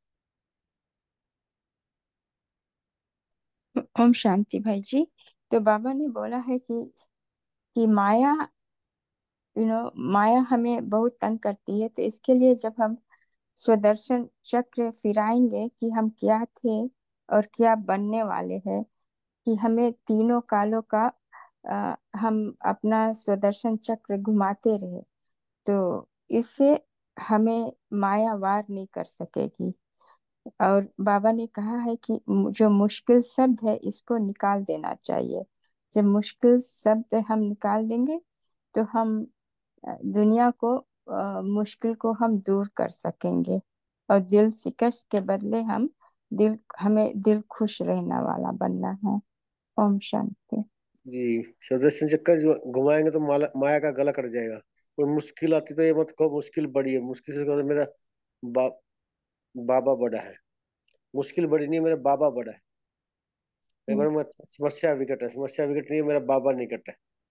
ओम शांति भाई जी। तो बाबा ने बोला है कि कि माया यू नो माया हमें बहुत तंग करती है, तो इसके लिए जब हम स्वदर्शन चक्र फिराएंगे कि हम क्या थे और क्या बनने वाले हैं, कि हमें तीनों कालों का अ, हम अपना स्वदर्शन चक्र घुमाते रहे, तो इससे हमें माया वार नहीं कर सकेगी। और बाबा ने कहा है कि मु- जो मुश्किल शब्द है इसको निकाल देना चाहिए। जब मुश्किल शब्द हम निकाल देंगे तो हम अ, दुनिया को अ, मुश्किल को हम दूर कर सकेंगे, और दिल शिकस्त के बदले हम दिल हमें दिल खुश रहने वाला बनना है। ओम शांति। जी, सुदर्शन चक्कर जो घुमाएंगे तो माला, माया का गला कट जाएगा। कोई मुश्किल आती तो ये मत कहो मुश्किल बड़ी है, मुश्किल से कहो मेरा बा, बाबा बड़ा है। मुश्किल बड़ी नहीं है, मेरा बाबा बड़ा है। कई बार मैं, समस्या विकट है, समस्या विकट नहीं है, मेरा बाबा निकट है।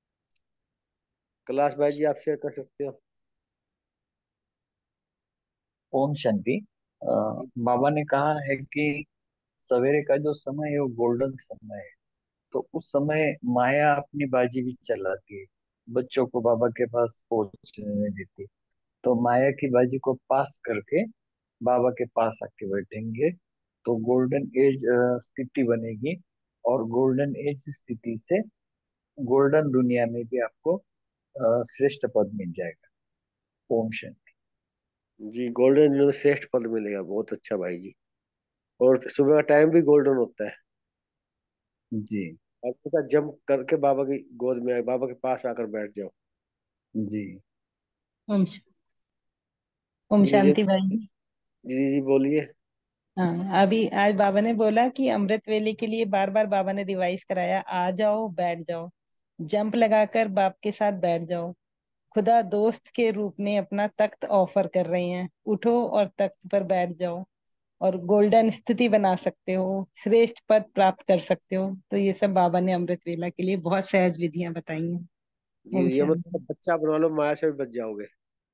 कैलाश भाई जी, आप शेयर कर सकते हो। ओम शांति। अ, बाबा ने कहा है कि सवेरे का जो समय है वो गोल्डन समय है। तो उस समय माया अपनी बाजी भी चलाती है, बच्चों को बाबा के पास पहुंचने नहीं देती। तो माया की बाजी को पास करके बाबा के पास आके बैठेंगे तो गोल्डन एज स्थिति बनेगी, और गोल्डन एज स्थिति से गोल्डन दुनिया में भी आपको अ, श्रेष्ठ पद मिल जाएगा। ओम शांति। जी, गोल्डन में श्रेष्ठ पद मिलेगा। बहुत अच्छा भाई जी। और सुबह का टाइम भी गोल्डन होता है। जी आप पता जंप करके बाबा की गोद में आए, बाबा के पास आकर बैठ जाओ। जी ओम ओम जी जी शांति भाई जी। जी जी बोलिए। हाँ, अभी आज बाबा ने बोला कि अमृत वेले के लिए बार बार बाबा ने रिवाइज कराया, आ जाओ बैठ जाओ, जंप लगाकर बाप के साथ बैठ जाओ। खुदा दोस्त के रूप में अपना तख्त ऑफर कर रहे हैं, उठो और तख्त पर बैठ जाओ और गोल्डन स्थिति बना सकते हो, श्रेष्ठ पद प्राप्त कर सकते हो। तो ये सब बाबा ने अमृत वेला के लिए बहुत सहज विधियां बताई हैं। जी ओम ये शांति। मतलब बच्चा बना लो, माया से भी बच जाओगे।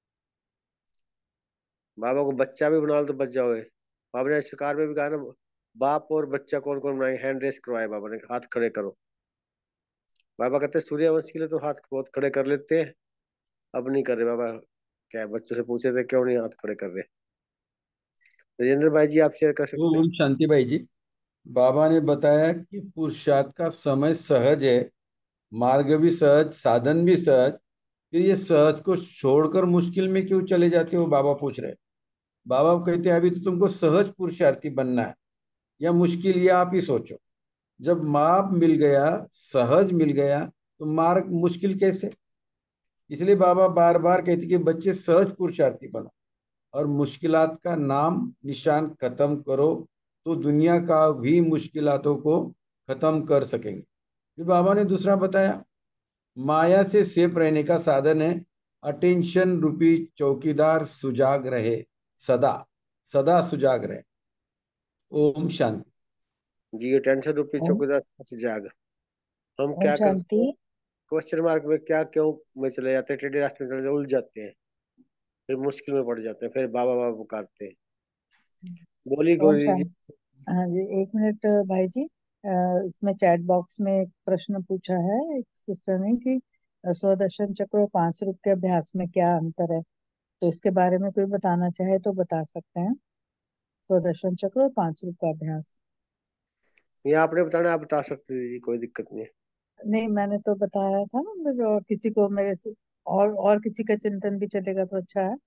बाबा को बच्चा भी बना लो तो बच जाओगे। बाबा ने शिकार में भी कहा ना, बाप और बच्चा कौन कौन बनाए, हैंड रेस करवाए बाबा ने, हाथ खड़े करो। बाबा कहते हैं सूर्यवंशी के लिए तो हाथ बहुत खड़े कर लेते हैं, अब नहीं कर रहे बाबा। क्या है, बच्चों से पूछे थे क्यों नहीं हाथ खड़े कर रहे। राजेंद्र भाई जी आप शेयर कर सकते हैं। ओम शांति भाई जी। बाबा ने बताया कि पुरुषार्थ का समय सहज है, मार्ग भी सहज, साधन भी सहज। फिर ये सहज को छोड़कर मुश्किल में क्यों चले जाते हो, बाबा पूछ रहे। बाबा कहते हैं अभी तो तुमको सहज पुरुषार्थी बनना है, या मुश्किल, ये आप ही सोचो। जब माप मिल गया, सहज मिल गया, तो मार्ग मुश्किल कैसे। इसलिए बाबा बार बार कहते कि बच्चे सहज पुरुषार्थी बनो और मुश्किलात का नाम निशान खत्म करो, तो दुनिया का भी मुश्किलातों को खत्म कर सकेंगे। फिर बाबा ने दूसरा बताया, माया से सेफ रहने का साधन है अटेंशन रूपी चौकीदार, सुजाग रहे सदा, सदा सुजाग रहे। ओम शांति। जी ये टेंशन रूपी ओम चौकीदार से जाग। हम ओम क्या करते शांति। हैं, क्वेश्चन मार्क में क्या क्यों में चले जाते हैं, टेढ़े रास्ते में चले जाते, उलझ जाते हैं, फिर मुश्किल में पड़ जाते हैं, फिर बाबा बाबा पुकारते हैं। बोली ओम गौरी जी। शांति। हाँ जी, एक मिनट भाई जी। अ, इसमें चैट बॉक्स में एक प्रश्न पूछा है एक सिस्टर ने कि अ, स्वदर्शन चक्र और पांच रूप के अभ्यास में क्या अंतर है। तो इसके बारे में कोई बताना चाहे तो बता सकते हैं। स्वदर्शन चक्र और पांच रूप का अभ्यास। ये आपने बताना, आप बता सकते हैं जी, कोई दिक्कत नहीं है। नहीं, मैंने तो बताया था ना, मुझे और किसी को मेरे से और और किसी का चिंतन भी चलेगा तो अच्छा है।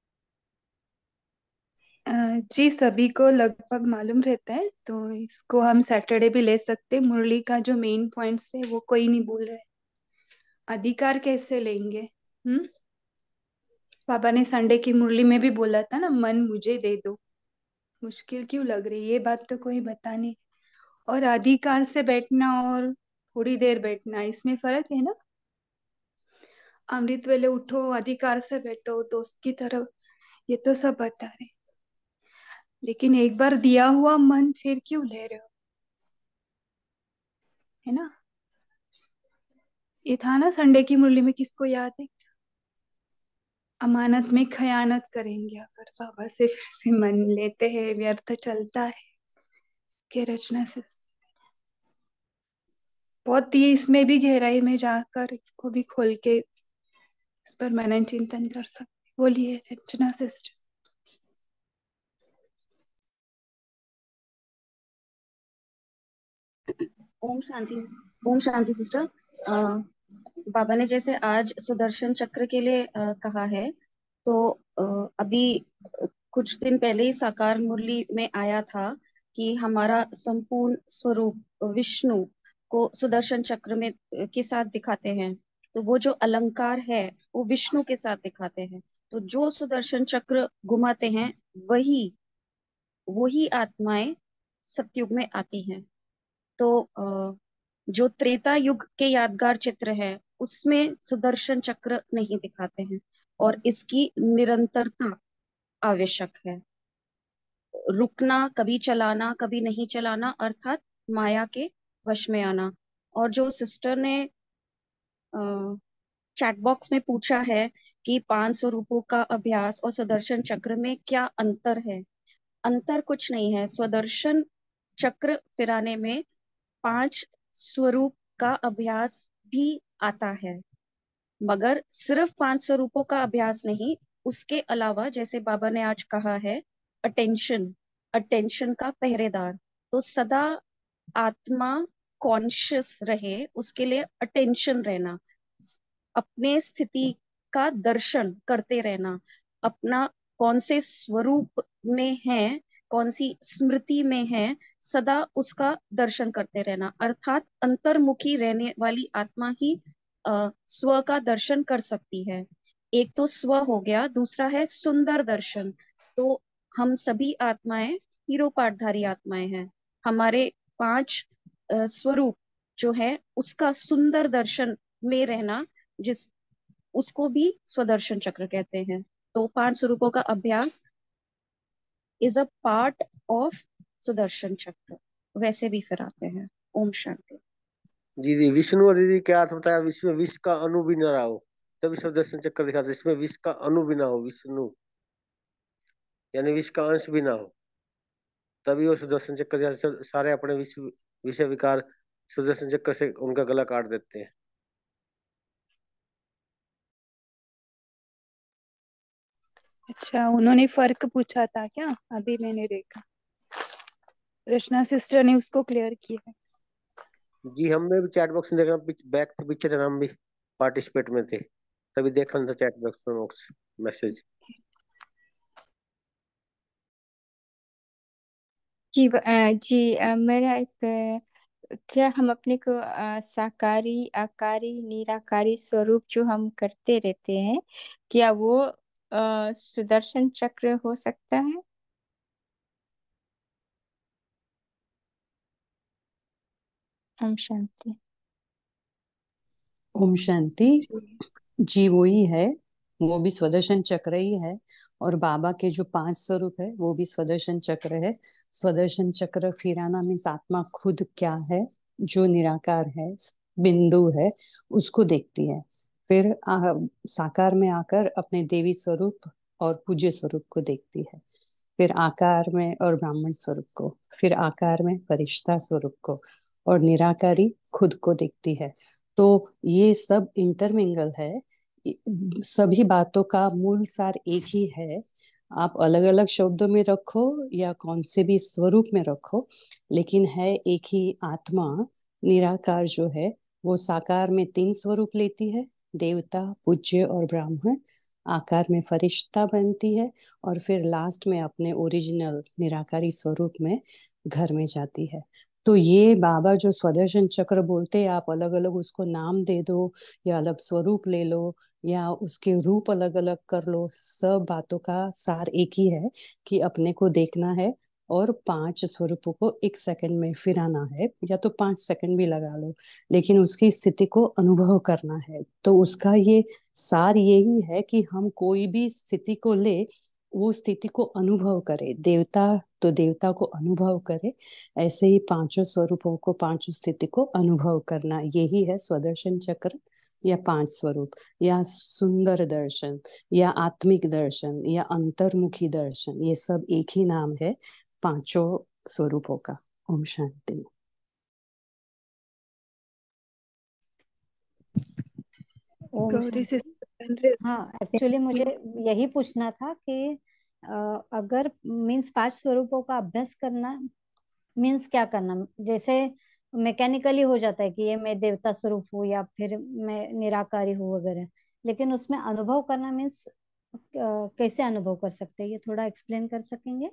अ, जी सभी को लगभग मालूम रहता है, तो इसको हम सैटरडे भी ले सकते हैं। मुरली का जो मेन पॉइंट्स है वो कोई नहीं बोल रहा है, अधिकार कैसे लेंगे। हम्म बाबा ने संडे की मुरली में भी बोला था ना, मन मुझे दे दो। मुश्किल क्यों लग रही है, ये बात तो कोई बता नहीं। और अधिकार से बैठना और थोड़ी देर बैठना, इसमें फर्क है ना। अमृत वेले उठो, अधिकार से बैठो, दोस्त की तरफ, ये तो सब बता रहे। लेकिन एक बार दिया हुआ मन फिर क्यों ले रहे हो, है ना। ये था ना संडे की मुरली में, किसको याद है। अमानत में खयानत करेंगे अगर बाबा से फिर से मन लेते हैं, व्यर्थ चलता है। के रचना से बहुत ही इसमें भी गहराई में जाकर इसको भी खोल के इस पर मनन चिंतन कर सकते। बोलिए रचना सिस्टर। ओम शांति। ओम शांति सिस्टर। अ, बाबा ने जैसे आज सुदर्शन चक्र के लिए अ, कहा है, तो अ, अभी अ, कुछ दिन पहले ही साकार मुरली में आया था कि हमारा संपूर्ण स्वरूप विष्णु को सुदर्शन चक्र में अ, के साथ दिखाते हैं। तो वो जो अलंकार है वो विष्णु के साथ दिखाते हैं। तो जो सुदर्शन चक्र घुमाते हैं वही वही आत्माएं सतयुग में आती हैं। तो अ, जो त्रेता युग के यादगार चित्र है उसमें सुदर्शन चक्र नहीं दिखाते हैं, और इसकी निरंतरता आवश्यक है। रुकना, कभी चलाना कभी नहीं चलाना, अर्थात माया के वश में आना। और जो सिस्टर ने चैट बॉक्स में पूछा है कि पांच सौ रूपों का अभ्यास और सुदर्शन चक्र में क्या अंतर है। अंतर कुछ नहीं है। स्वदर्शन चक्र फिराने में पांच स्वरूप का अभ्यास भी आता है, मगर सिर्फ पांच स्वरूपों का अभ्यास नहीं, उसके अलावा जैसे बाबा ने आज कहा है, अटेंशन, अटेंशन का पहरेदार। तो सदा आत्मा कॉन्शियस रहे, उसके लिए अटेंशन रहना, अपने स्थिति का दर्शन करते रहना, अपना कौन से स्वरूप में है, कौन सी स्मृति में है, सदा उसका दर्शन करते रहना। अर्थात अंतर्मुखी रहने वाली आत्मा ही अ, स्व का दर्शन कर सकती है। एक तो स्व हो गया, दूसरा है सुंदर दर्शन। तो हम सभी आत्माएं हीरो पाठधारी आत्माएं हैं। हमारे पांच अ, स्वरूप जो है उसका सुंदर दर्शन में रहना, जिस उसको भी स्वदर्शन चक्र कहते हैं। तो पांच स्वरूपों का अभ्यास is a part of Sudarshan Chakra. वैसे भी फिर आते हैं। ओम शांति। दीदी विष्णु और दीदी क्या अर्थ बताया? विश्व में विश्व का अणु भी न रहा हो तभी सुदर्शन चक्र दिखाते। इसमें विश्व का अणु भी ना हो, विष्णु यानी विश्व का अंश भी ना हो, तभी वो सुदर्शन चक्र जैसे सारे अपने विश्व विषय विकार सुदर्शन चक्र से उनका गला काट देते हैं। अच्छा, उन्होंने फर्क पूछा था क्या? अभी मैंने देखा रचना सिस्टर ने उसको क्लियर किया है। जी हमने भी चैट बॉक्स में देखा, बैक थे पीछे थे, हम भी पार्टिसिपेट में थे, तभी देखा था चैट बॉक्स में मैसेज। जी अ, जी अ, मेरा एक अ, क्या हम अपने को अ, साकारी आकारी निराकारी स्वरूप जो हम करते रहते हैं, क्या वो अ, सुदर्शन चक्र हो सकता है? ओम शांति। ओम शांति। जी वो ही है, वो भी स्वदर्शन चक्र ही है। और बाबा के जो पांच स्वरूप है वो भी स्वदर्शन चक्र है। स्वदर्शन चक्र फिराना मीन्स आत्मा खुद क्या है, जो निराकार है, बिंदु है, उसको देखती है। फिर आ, साकार में आकर अपने देवी स्वरूप और पूज्य स्वरूप को देखती है। फिर आकार में और ब्राह्मण स्वरूप को, फिर आकार में फरिश्ता स्वरूप को, और निराकारी खुद को देखती है। तो ये सब इंटरमिंगल है। सभी बातों का मूल सार एक ही है। आप अलग अलग शब्दों में रखो या कौन से भी स्वरूप में रखो, लेकिन है एक ही आत्मा। निराकार जो है वो साकार में तीन स्वरूप लेती है, देवता, पूज्य और ब्राह्मण। आकार में फरिश्ता बनती है और फिर लास्ट में अपने ओरिजिनल निराकारी स्वरूप में घर में जाती है। तो ये बाबा जो स्वदर्शन चक्र बोलते हैं, आप अलग अलग उसको नाम दे दो या अलग स्वरूप ले लो या उसके रूप अलग अलग कर लो, सब बातों का सार एक ही है कि अपने को देखना है और पांच स्वरूपों को एक सेकंड में फिराना है, या तो पांच सेकंड भी लगा लो, लेकिन उसकी स्थिति को अनुभव करना है। तो उसका ये सार यही है कि हम कोई भी स्थिति को ले, वो स्थिति को अनुभव करे। देवता तो देवता को अनुभव करे, ऐसे ही पांचों स्वरूपों को, पांचों स्थिति को अनुभव करना, यही है स्वदर्शन चक्र या पांच स्वरूप या सुंदर दर्शन या आत्मिक दर्शन या अंतर्मुखी दर्शन। ये सब एक ही नाम है पांचों स्वरूपों का। ओम शांति। ओम गौरी से शांति। हाँ, एक्चुअली मुझे यही पूछना था कि अ, अगर मीन्स पांच स्वरूपों का अभ्यास करना मीन्स क्या करना। जैसे मैकेनिकली हो जाता है कि ये मैं देवता स्वरूप हूँ या फिर मैं निराकारी हूँ वगैरह, लेकिन उसमें अनुभव करना मीन्स कैसे अनुभव कर सकते हैं, ये थोड़ा एक्सप्लेन कर सकेंगे?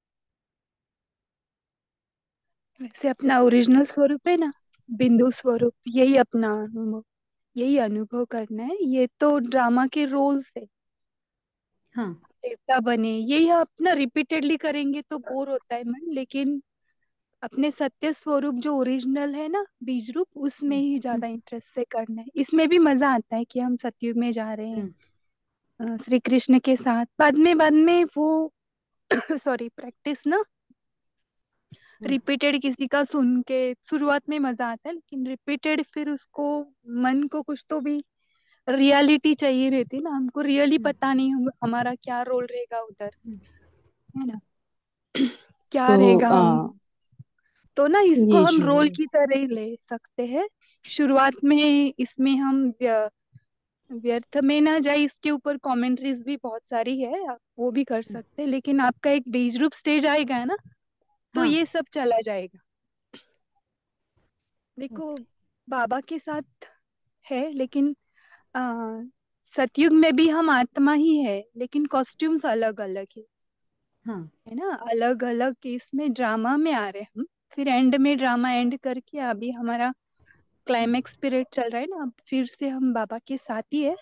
वैसे अपना ओरिजिनल स्वरूप है ना, बिंदु स्वरूप, यही अपना अनुभव, यही अनुभव करना है। ये तो ड्रामा के रोल्स है। हाँ, देवता बने, यही अपना रिपीटेडली करेंगे तो बोर होता है मन, लेकिन अपने सत्य स्वरूप जो ओरिजिनल है ना, बीज रूप, उसमें ही ज्यादा इंटरेस्ट से करना है। इसमें भी मजा आता है कि हम सतयुग में जा रहे हैं अ, श्री कृष्ण के साथ। बाद में बाद में वो सॉरी प्रैक्टिस ना, रिपीटेड किसी का सुन के शुरुआत में मजा आता है, लेकिन रिपीटेड फिर उसको मन को कुछ तो भी रियलिटी चाहिए रहती ना, हमको रियली पता नहीं हम, हमारा क्या रोल रहेगा उधर, है ना, क्या तो रहेगा आ, हम। तो ना इसको ये हम जो रोल की तरह ही ले सकते हैं। शुरुआत में इसमें हम व्य- व्यर्थ में ना जाए, इसके ऊपर कमेंट्रीज भी बहुत सारी है, आप वो भी कर सकते हैं, लेकिन आपका एक बीज रूप स्टेज आएगा ना, तो हाँ, ये सब चला जाएगा। देखो बाबा के साथ है, लेकिन आ, सतयुग में भी हम आत्मा ही है, लेकिन कॉस्ट्यूम्स अलग अलग है हाँ है ना, अलग अलग केस में ड्रामा में आ रहे हैं हम। फिर एंड में ड्रामा एंड करके अभी हमारा क्लाइमेक्स पीरियड चल रहा है ना, अब फिर से हम बाबा के साथ ही है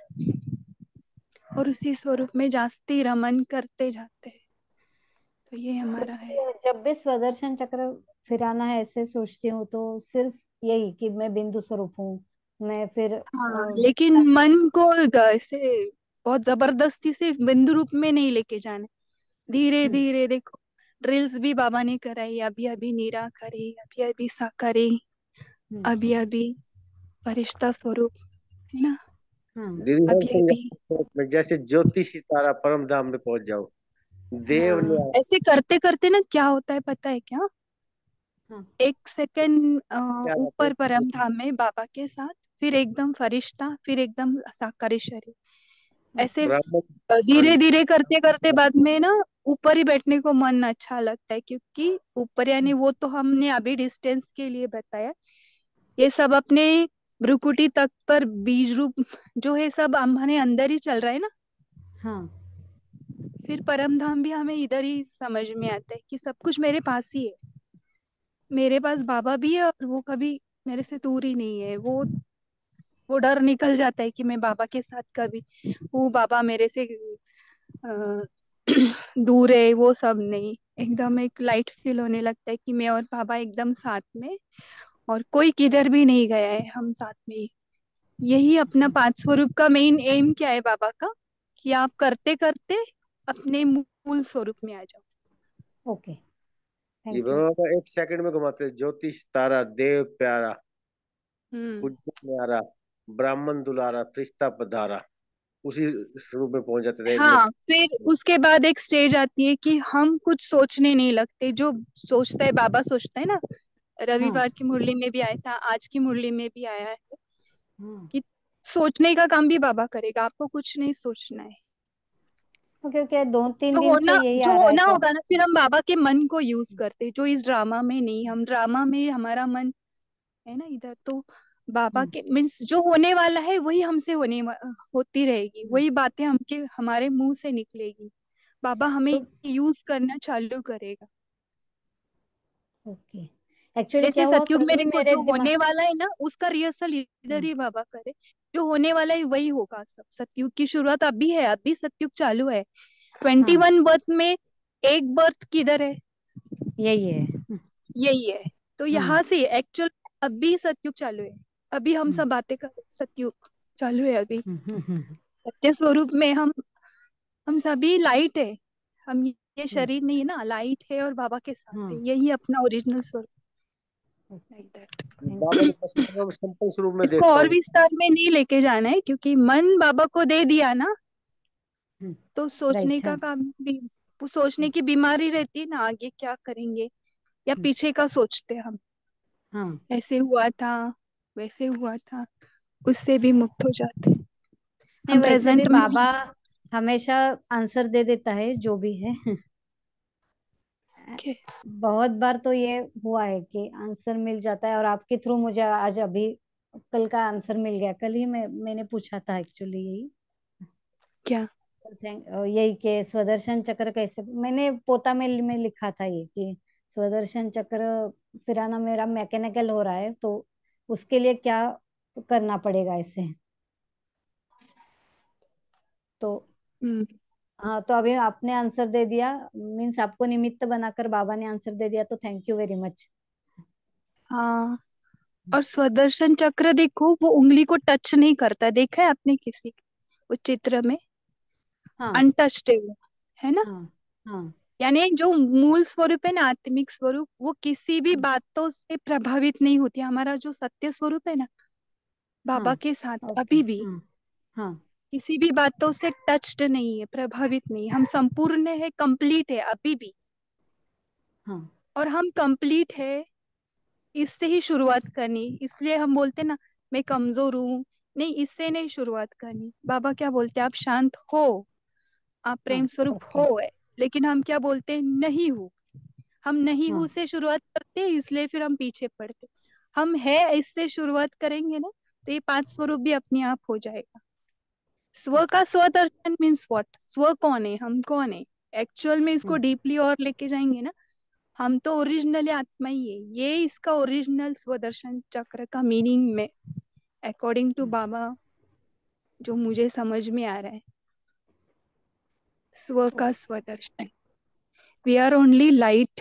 और उसी स्वरूप में जास्ती रमन करते जाते हैं। तो ये हमारा है। जब भी स्वदर्शन चक्र फिराना है ऐसे सोचती हूँ तो सिर्फ यही कि मैं बिंदु स्वरूप हूँ। मैं फिर हाँ, अ, लेकिन मन को ग- ऐसे बहुत जबरदस्ती से बिंदु रूप में नहीं लेके जाना, धीरे हम्म धीरे देखो। ड्रिल्स भी बाबा ने कराई, अभी अभी निराकारी, अभी अभी साकारी, हम्म अभी अभी फरिश्ता स्वरूप, है ना, हाँ दीदी हम अभी अभी। समझा जैसे ज्योति सितारा परम धाम में पहुंच जाओ, देव ने हाँ, ऐसे करते करते ना क्या होता है पता है क्या, हाँ एक सेकंड क्या जाते ऊपर हैं। परम धाम में बाबा के साथ, फिर एकदम फरिश्ता, फिर एकदम साकारी शरीर, हाँ ऐसे ब्राह्मण। हाँ धीरे जी। धीरे करते करते बाद में ना ऊपर ही बैठने को मन अच्छा लगता है, क्योंकि ऊपर यानी वो तो हमने अभी डिस्टेंस के लिए बताया, ये सब अपने भ्रुकुटी तक पर बीज रूप जो है सब हमारे अंदर ही चल रहा है ना। हाँ फिर परम धाम भी हमें इधर ही समझ में आता है कि सब कुछ मेरे पास ही है, मेरे पास बाबा भी है और वो कभी मेरे से दूर ही नहीं है। वो वो डर निकल जाता है कि मैं बाबा के साथ कभी, वो बाबा मेरे से अ, दूर है, वो सब नहीं। एकदम एक लाइट फील होने लगता है कि मैं और बाबा एकदम साथ में, और कोई किधर भी नहीं गया है, हम साथ में ही। यही अपना पांच स्वरूप का मेन एम क्या है बाबा का, कि आप करते करते अपने मूल स्वरूप में आ जाओ। ओके ये थैंक यू। ब्रह्मा बाबा एक सेकंड में घुमाते हैं, ज्योति सितारा देव प्यारा, हम्म। पूज्य न्यारा, ब्राह्मण दुलारा, फरिश्ता पधारा, उसी स्वरूप में पहुंच जाते थे एक हाँ, मिनट। फिर उसके बाद एक स्टेज आती है कि हम कुछ सोचने नहीं लगते, जो सोचता है बाबा सोचता है ना। हाँ रविवार की मुरली में भी आया था, आज की मुरली में भी आया है हाँ कि सोचने का काम भी बाबा करेगा, आपको कुछ नहीं सोचना है। ओके ओके दो तीन जो दिन से होना यही जो आ रहा है होना तो होगा ना, फिर हम बाबा के मन को यूज करते, जो इस ड्रामा में नहीं, हम ड्रामा में हमारा मन है ना इधर, तो बाबा हम्म के मीन्स जो होने वाला है वही हमसे होने वा- होती रहेगी, हम्म, वही बातें हमके हमारे मुंह से निकलेगी, बाबा हमें तो यूज करना चालू करेगा। ओके एक्चुअली क्या जैसे हुआ सतयुग में कल ही देखो, मेरे जो दिमाग होने वाला है ना उसका रिहर्सल इधर हम्म ही बाबा करे, जो होने वाला है वही होगा सब। सतयुग की शुरुआत अभी है, अभी सतयुग चालू है। ट्वेंटी हाँ वन बर्थ में एक बर्थ किधर है, यही है यही है। तो हाँ यहाँ से एक्चुअल अभी सतयुग चालू है, अभी हम हम्म सब बातें कर रहे हैं, सतयुग चालू है अभी। हम्म हम्म हम्म सत्य स्वरूप में हम हम सभी लाइट है, हम ये हम्म, शरीर नहीं है ना, लाइट है और बाबा के साथ हाँ है, यही अपना ओरिजिनल स्वरूप। Like Baba that. ने बस मैं सिंपल स्वरूप में इसको देखता और हूँ। विस्तार में नहीं लेके जाना है, क्योंकि मन बाबा को दे दिया ना, हम्म तो सोचने राइट का हाँ काम भी, वो सोचने की बीमारी रहती है ना, आगे क्या करेंगे या हम्म, पीछे का सोचते हैं हम, हाँ ऐसे हुआ था वैसे हुआ था, उससे भी मुक्त हो जाते हैं। नहीं हम वैसे भी प्रेजेंट में ही। बाबा हमेशा आंसर दे देता है जो भी है Okay. बहुत बार तो ये हुआ है कि आंसर मिल जाता है और आपके थ्रू मुझे आज अभी कल का आंसर मिल गया। कल ही मैं मैंने पूछा था एक्चुअली यही क्या? थैंक यही कि स्वदर्शन चक्र कैसे मैंने पोता में में लिखा था ये कि स्वदर्शन चक्र फिराना मेरा मैकेनिकल हो रहा है तो उसके लिए क्या करना पड़ेगा ऐसे। तो हम्म। हाँ तो अभी आपने आंसर दे दिया मीन्स आपको निमित्त बनाकर बाबा ने आंसर दे दिया तो थैंक यू वेरी मच। हाँ, और स्वदर्शन चक्र देखो, वो उंगली को टच नहीं करता, देखा है आपने किसी वो चित्र में, हाँ अनटच्ड है वो, है ना। हाँ हाँ यानी जो मूल स्वरूप है ना, आत्मिक स्वरूप, वो किसी भी बातों से प्रभावित नहीं होती। हमारा जो सत्य स्वरूप है ना हाँ बाबा के साथ ओके अभी भी हाँ हाँ किसी भी बातों से टच्ड नहीं है, प्रभावित नहीं, हम संपूर्ण है, कंप्लीट है अभी भी। हाँ और हम कंप्लीट है, इससे ही शुरुआत करनी, इसलिए हम बोलते ना मैं कमजोर हूँ, नहीं, इससे नहीं शुरुआत करनी। बाबा क्या बोलते हैं, आप शांत हो, आप हाँ प्रेम स्वरूप ओके हो है। लेकिन हम क्या बोलते हैं, नहीं हूँ। हम नहीं हाँ हूँ से शुरुआत करते हैं, इसलिए फिर हम पीछे पड़ते। हम है इससे शुरुआत करेंगे ना, तो ये पांच स्वरूप भी अपने आप हो जाएगा। स्व का स्वदर्शन मीन्स व्हाट? स्व कौन है, हम कौन है एक्चुअल में? इसको डीपली और लेके जाएंगे ना, हम तो ओरिजिनली आत्मा ही है। ये इसका ओरिजिनल स्वदर्शन चक्र का मीनिंग में अकॉर्डिंग टू बाबा जो मुझे समझ में आ रहा है, स्व का स्वदर्शन, we are only light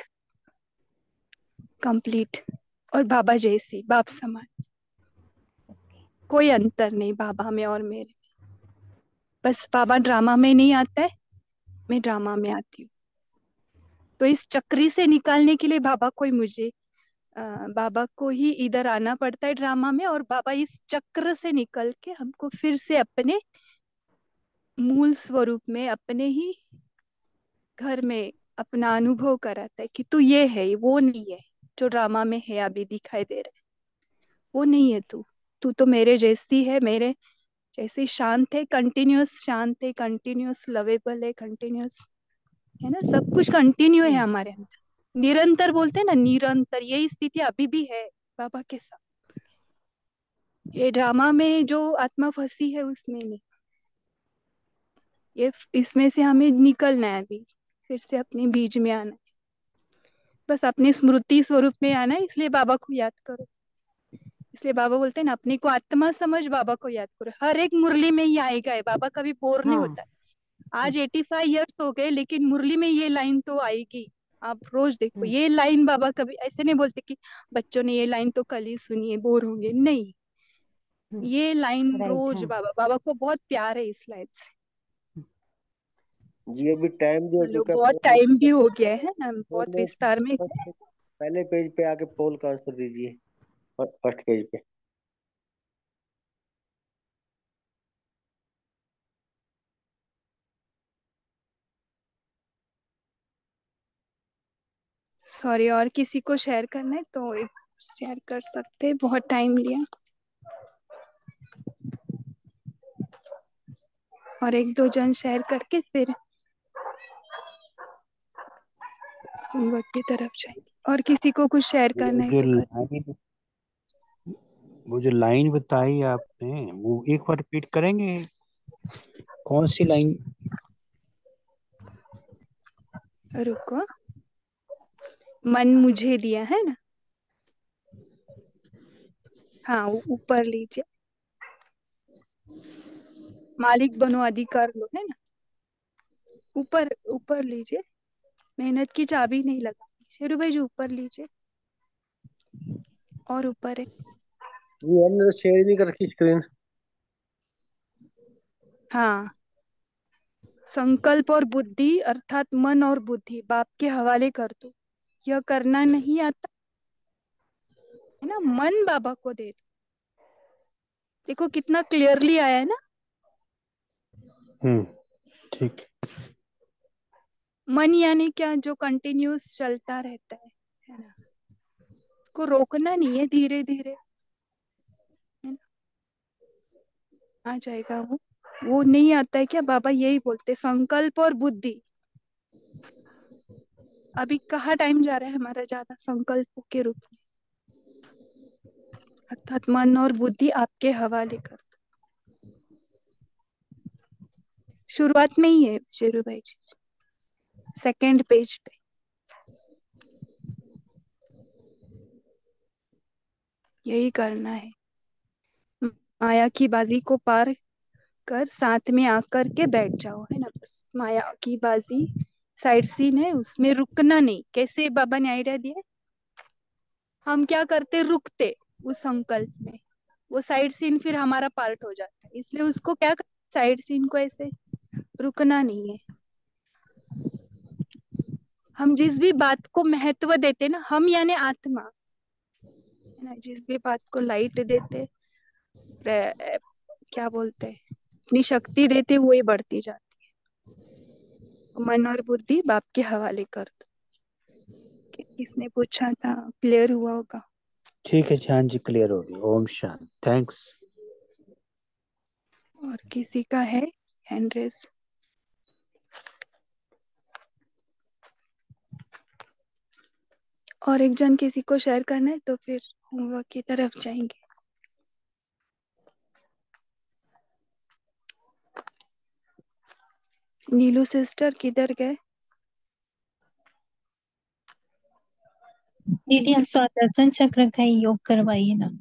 complete, और बाबा जैसी, बाप समान, कोई अंतर नहीं बाबा में और मेरे। बस बाबा ड्रामा में नहीं आता है, मैं ड्रामा में आती हूँ। तो इस चक्री से निकालने के लिए बाबा को ही मुझे आ, बाबा को ही इधर आना पड़ता है ड्रामा में, और बाबा इस चक्र से निकल के हमको फिर से अपने मूल स्वरूप में, अपने ही घर में अपना अनुभव कराता है कि तू ये है, वो नहीं है जो ड्रामा में है अभी दिखाई दे रहा है, वो नहीं है तू। तू तो मेरे जैसी है, मेरे जैसे शांत है, कंटिन्यूअस शांत है, कंटिन्यूअस लवेबल है, कंटिन्यूअस है ना, सब कुछ कंटिन्यू है हमारे अंदर। निरंतर बोलते हैं ना, निरंतर यही स्थिति अभी भी है बाबा के साथ। ये ड्रामा में जो आत्मा फंसी है उसमें नहीं, ये इसमें से हमें निकलना है अभी, फिर से अपने बीज में आना है, बस अपने स्मृति स्वरूप में आना है। इसलिए बाबा को याद करो, इसलिए बाबा बोलते हैं ना, अपने को आत्मा समझ बाबा को याद करो। हर एक मुरली में ही आएगा है, बाबा कभी बोर नहीं हाँ होता। आज एटी फाइव ईयर्स हो गए, लेकिन मुरली में ये लाइन तो आएगी। आप रोज देखो ये लाइन, बाबा कभी ऐसे नहीं बोलते कि बच्चों ने ये लाइन तो कल ही सुनी है, बोर होंगे, नहीं। ये लाइन राइट। रोज हाँ बाबा बाबा को बहुत प्यार है इस लाइन से। जी अभी टाइम भी हो चलो चुका है, बहुत फोर टाइम भी हो गया है ना, फोर बहुत मिनट विस्तार में। पहले पेज पे आके पोल का आंसर दीजिए, फर्स्ट पेज पे। सॉरी, और किसी को शेयर करना है तो एक शेयर कर सकते हैं, बहुत टाइम लिया। और एक दो जन शेयर करके फिर होमवर्क की तरफ जाएंगे। और किसी को कुछ शेयर वो करना है जो तो कर। लाइन वो जो लाइन बताई आपने, वो एक बार रिपीट करेंगे? कौन सी लाइन? रुको, मन मुझे दिया है ना, हाँ ऊपर लीजिए, मालिक बनो अधिकार लो, है ना, ऊपर ऊपर लीजिए। मेहनत की चाबी नहीं लगा, शेरू भाई जी ऊपर लीजिए, और ऊपर है। जी हमने तो शेयर नहीं कर रखी स्क्रीन। हाँ, संकल्प और बुद्धि अर्थात मन और बुद्धि बाप के हवाले कर दो। यह करना नहीं आता है ना, मन बाबा को दे दो। देखो कितना क्लियरली आया है ना। हम्म, ठीक। मन यानी क्या? जो कंटिन्यूस चलता रहता है है ना, को रोकना नहीं है, धीरे धीरे है ना आ जाएगा वो। वो नहीं आता है क्या? बाबा यही बोलते, संकल्प और बुद्धि। अभी कहाँ टाइम जा रहा है हमारा ज्यादा संकल्पों के रूप में, अर्थात मन और बुद्धि आपके हवाले कर। शुरुआत में ही है शेरू भाई जी, सेकेंड पेज पे। यही करना है, माया की बाजी को पार कर साथ में आकर के बैठ जाओ, है ना। बस माया की बाजी साइड सीन है, उसमें रुकना नहीं। कैसे बाबा ने आइडिया दिया? हम क्या करते, रुकते उस संकल्प में, वो साइड सीन फिर हमारा पार्ट हो जाता है। इसलिए उसको क्या कर, साइड सीन को ऐसे रुकना नहीं है। हम जिस भी बात को महत्व देते ना, हम यानी आत्मा है ना, जिस भी बात को लाइट देते, क्या बोलते हैं, अपनी शक्ति देते, वो ही बढ़ती जाती है। मन और बुद्धि बाप के हवाले कर दो। किसने पूछा था, क्लियर हुआ होगा। ठीक है जान जी, क्लियर हो गई। ओम शांति, थैंक्स। और किसी का है हैंड रेस? और एक जन किसी को शेयर करना है तो फिर होमवर्क की तरफ जाएंगे। नीलू सिस्टर किधर गए? दीदी हम सुदर्शन चक्र का ही योग करवाइए ना।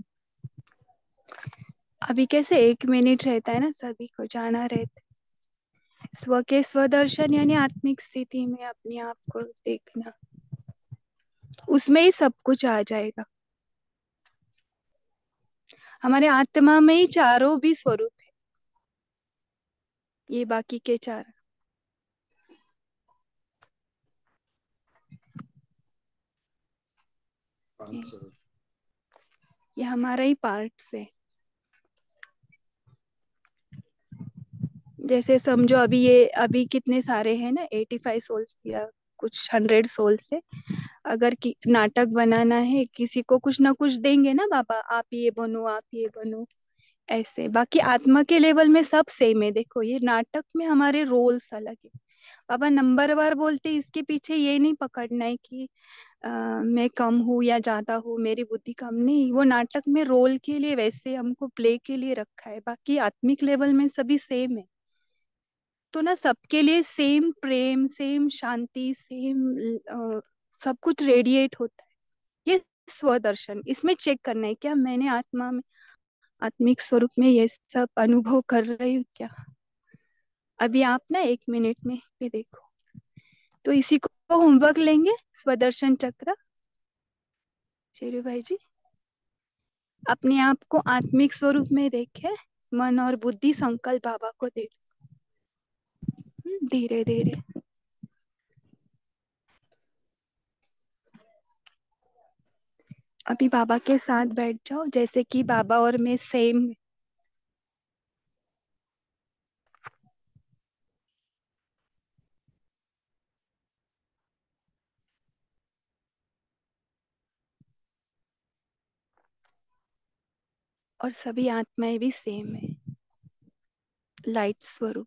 अभी कैसे एक मिनट रहता है ना, सभी को जाना रहता है। स्व के स्वदर्शन यानी आत्मिक स्थिति में अपने आप को देखना, उसमें ही सब कुछ आ जाएगा। हमारे आत्मा में ही चारों भी स्वरूप है, ये बाकी के चार ये, ये हमारा ही पार्ट है। जैसे समझो अभी ये अभी कितने सारे हैं ना, एटी फाइव सोल्स या कुछ हंड्रेड सोल्स है। अगर कि नाटक बनाना है, किसी को कुछ ना कुछ देंगे ना बाबा, आप ये बनो आप ये बनो, ऐसे। बाकी आत्मा के लेवल में सब सेम है। देखो ये नाटक में हमारे रोल्स अलग है। बाबा नंबर वार बोलते, इसके पीछे ये नहीं पकड़ना है कि आ, मैं कम हूँ या ज्यादा हूँ, मेरी बुद्धि कम नहीं। वो नाटक में रोल के लिए वैसे हमको प्ले के लिए रखा है। बाकी आत्मिक लेवल में सभी सेम है। तो ना सबके लिए सेम प्रेम, सेम शांति, सेम सब कुछ रेडिएट होता है। ये स्वदर्शन, इसमें चेक करना है क्या मैंने आत्मा में, आत्मिक स्वरूप में ये सब अनुभव कर रही हूँ क्या। अभी आप ना एक मिनट में ये देखो। तो इसी को होमवर्क लेंगे, स्वदर्शन चक्र। शेरू भाई जी, अपने आप को आत्मिक स्वरूप में देखे, मन और बुद्धि संकल्प बाबा को दे, धीरे धीरे। अभी बाबा के साथ बैठ जाओ, जैसे कि बाबा और मैं सेम। और सभी आत्माएं भी सेम है, लाइट स्वरूप।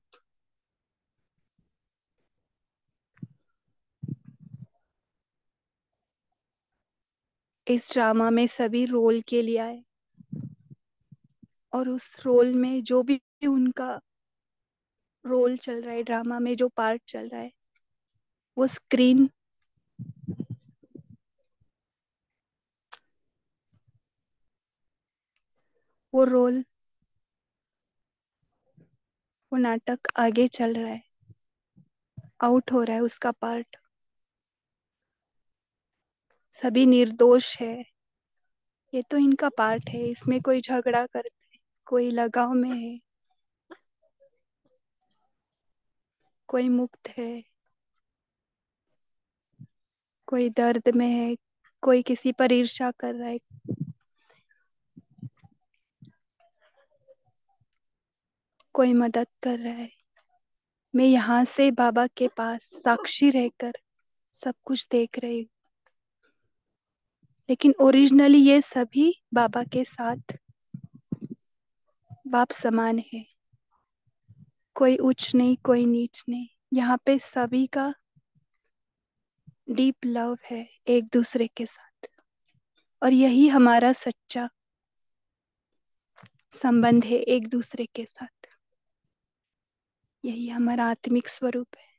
इस ड्रामा में सभी रोल के लिए आए, और उस रोल में जो भी उनका रोल चल रहा है, ड्रामा में जो पार्ट चल रहा है, वो स्क्रीन वो रोल वो नाटक आगे चल रहा है, आउट हो रहा है उसका पार्ट। सभी निर्दोष है, ये तो इनका पार्ट है। इसमें कोई झगड़ा करते है, कोई लगाव में है, कोई मुक्त है, कोई दर्द में है, कोई किसी पर ईर्ष्या कर रहा है, कोई मदद कर रहा है। मैं यहाँ से बाबा के पास साक्षी रहकर सब कुछ देख रही हूँ, लेकिन ओरिजिनली ये सभी बाबा के साथ बाप समान है। कोई उच्च नहीं, कोई नीच नहीं। यहाँ पे सभी का डीप लव है एक दूसरे के साथ, और यही हमारा सच्चा संबंध है एक दूसरे के साथ। यही हमारा आत्मिक स्वरूप है,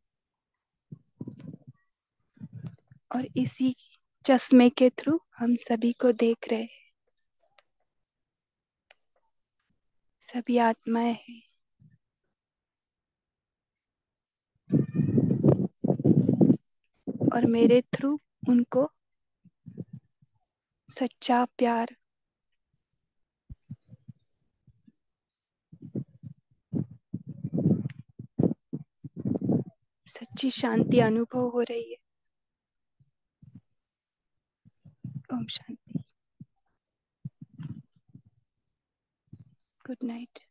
और इसी चश्मे के थ्रू हम सभी को देख रहे हैं। सभी आत्माएं हैं, और मेरे थ्रू उनको सच्चा प्यार, सच्ची शांति अनुभव हो रही है। ओम शांति। Good night.